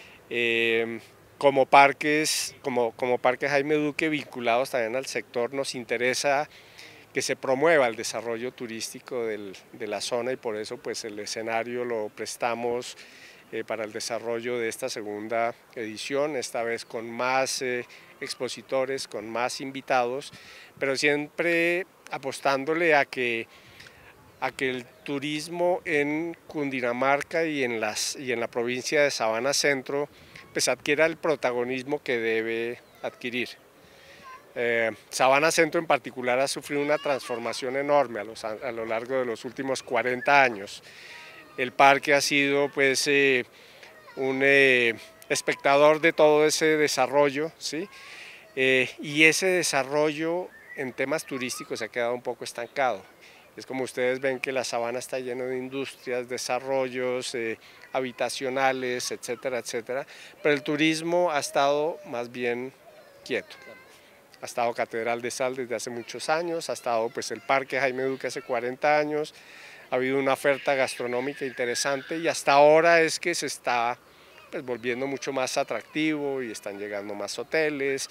Como Parque Jaime Duque vinculados también al sector nos interesa que se promueva el desarrollo turístico de la zona y por eso pues el escenario lo prestamos para el desarrollo de esta segunda edición, esta vez con más expositores, con más invitados, pero siempre apostándole a que el turismo en Cundinamarca y en la provincia de Sabana Centro pues adquiera el protagonismo que debe adquirir. Sabana Centro en particular ha sufrido una transformación enorme a lo largo de los últimos 40 años. El parque ha sido pues un espectador de todo ese desarrollo, ¿sí? Y ese desarrollo en temas turísticos se ha quedado un poco estancado. Es como ustedes ven que la sabana está llena de industrias, desarrollos habitacionales, etcétera, etcétera, pero el turismo ha estado más bien quieto. Ha estado Catedral de Sal desde hace muchos años, ha estado pues el Parque Jaime Duque hace 40 años, ha habido una oferta gastronómica interesante y hasta ahora es que se está pues, volviendo mucho más atractivo y están llegando más hoteles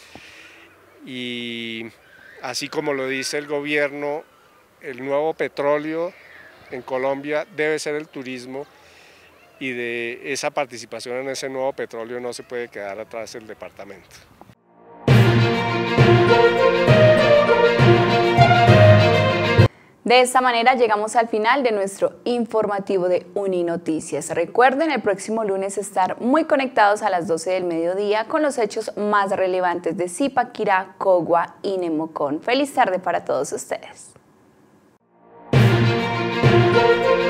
y así como lo dice el gobierno, el nuevo petróleo en Colombia debe ser el turismo y de esa participación en ese nuevo petróleo no se puede quedar atrás el departamento. De esta manera llegamos al final de nuestro informativo de Uninoticias. Recuerden el próximo lunes estar muy conectados a las 12 del mediodía con los hechos más relevantes de Zipaquirá, Cogua y Nemocón. Feliz tarde para todos ustedes.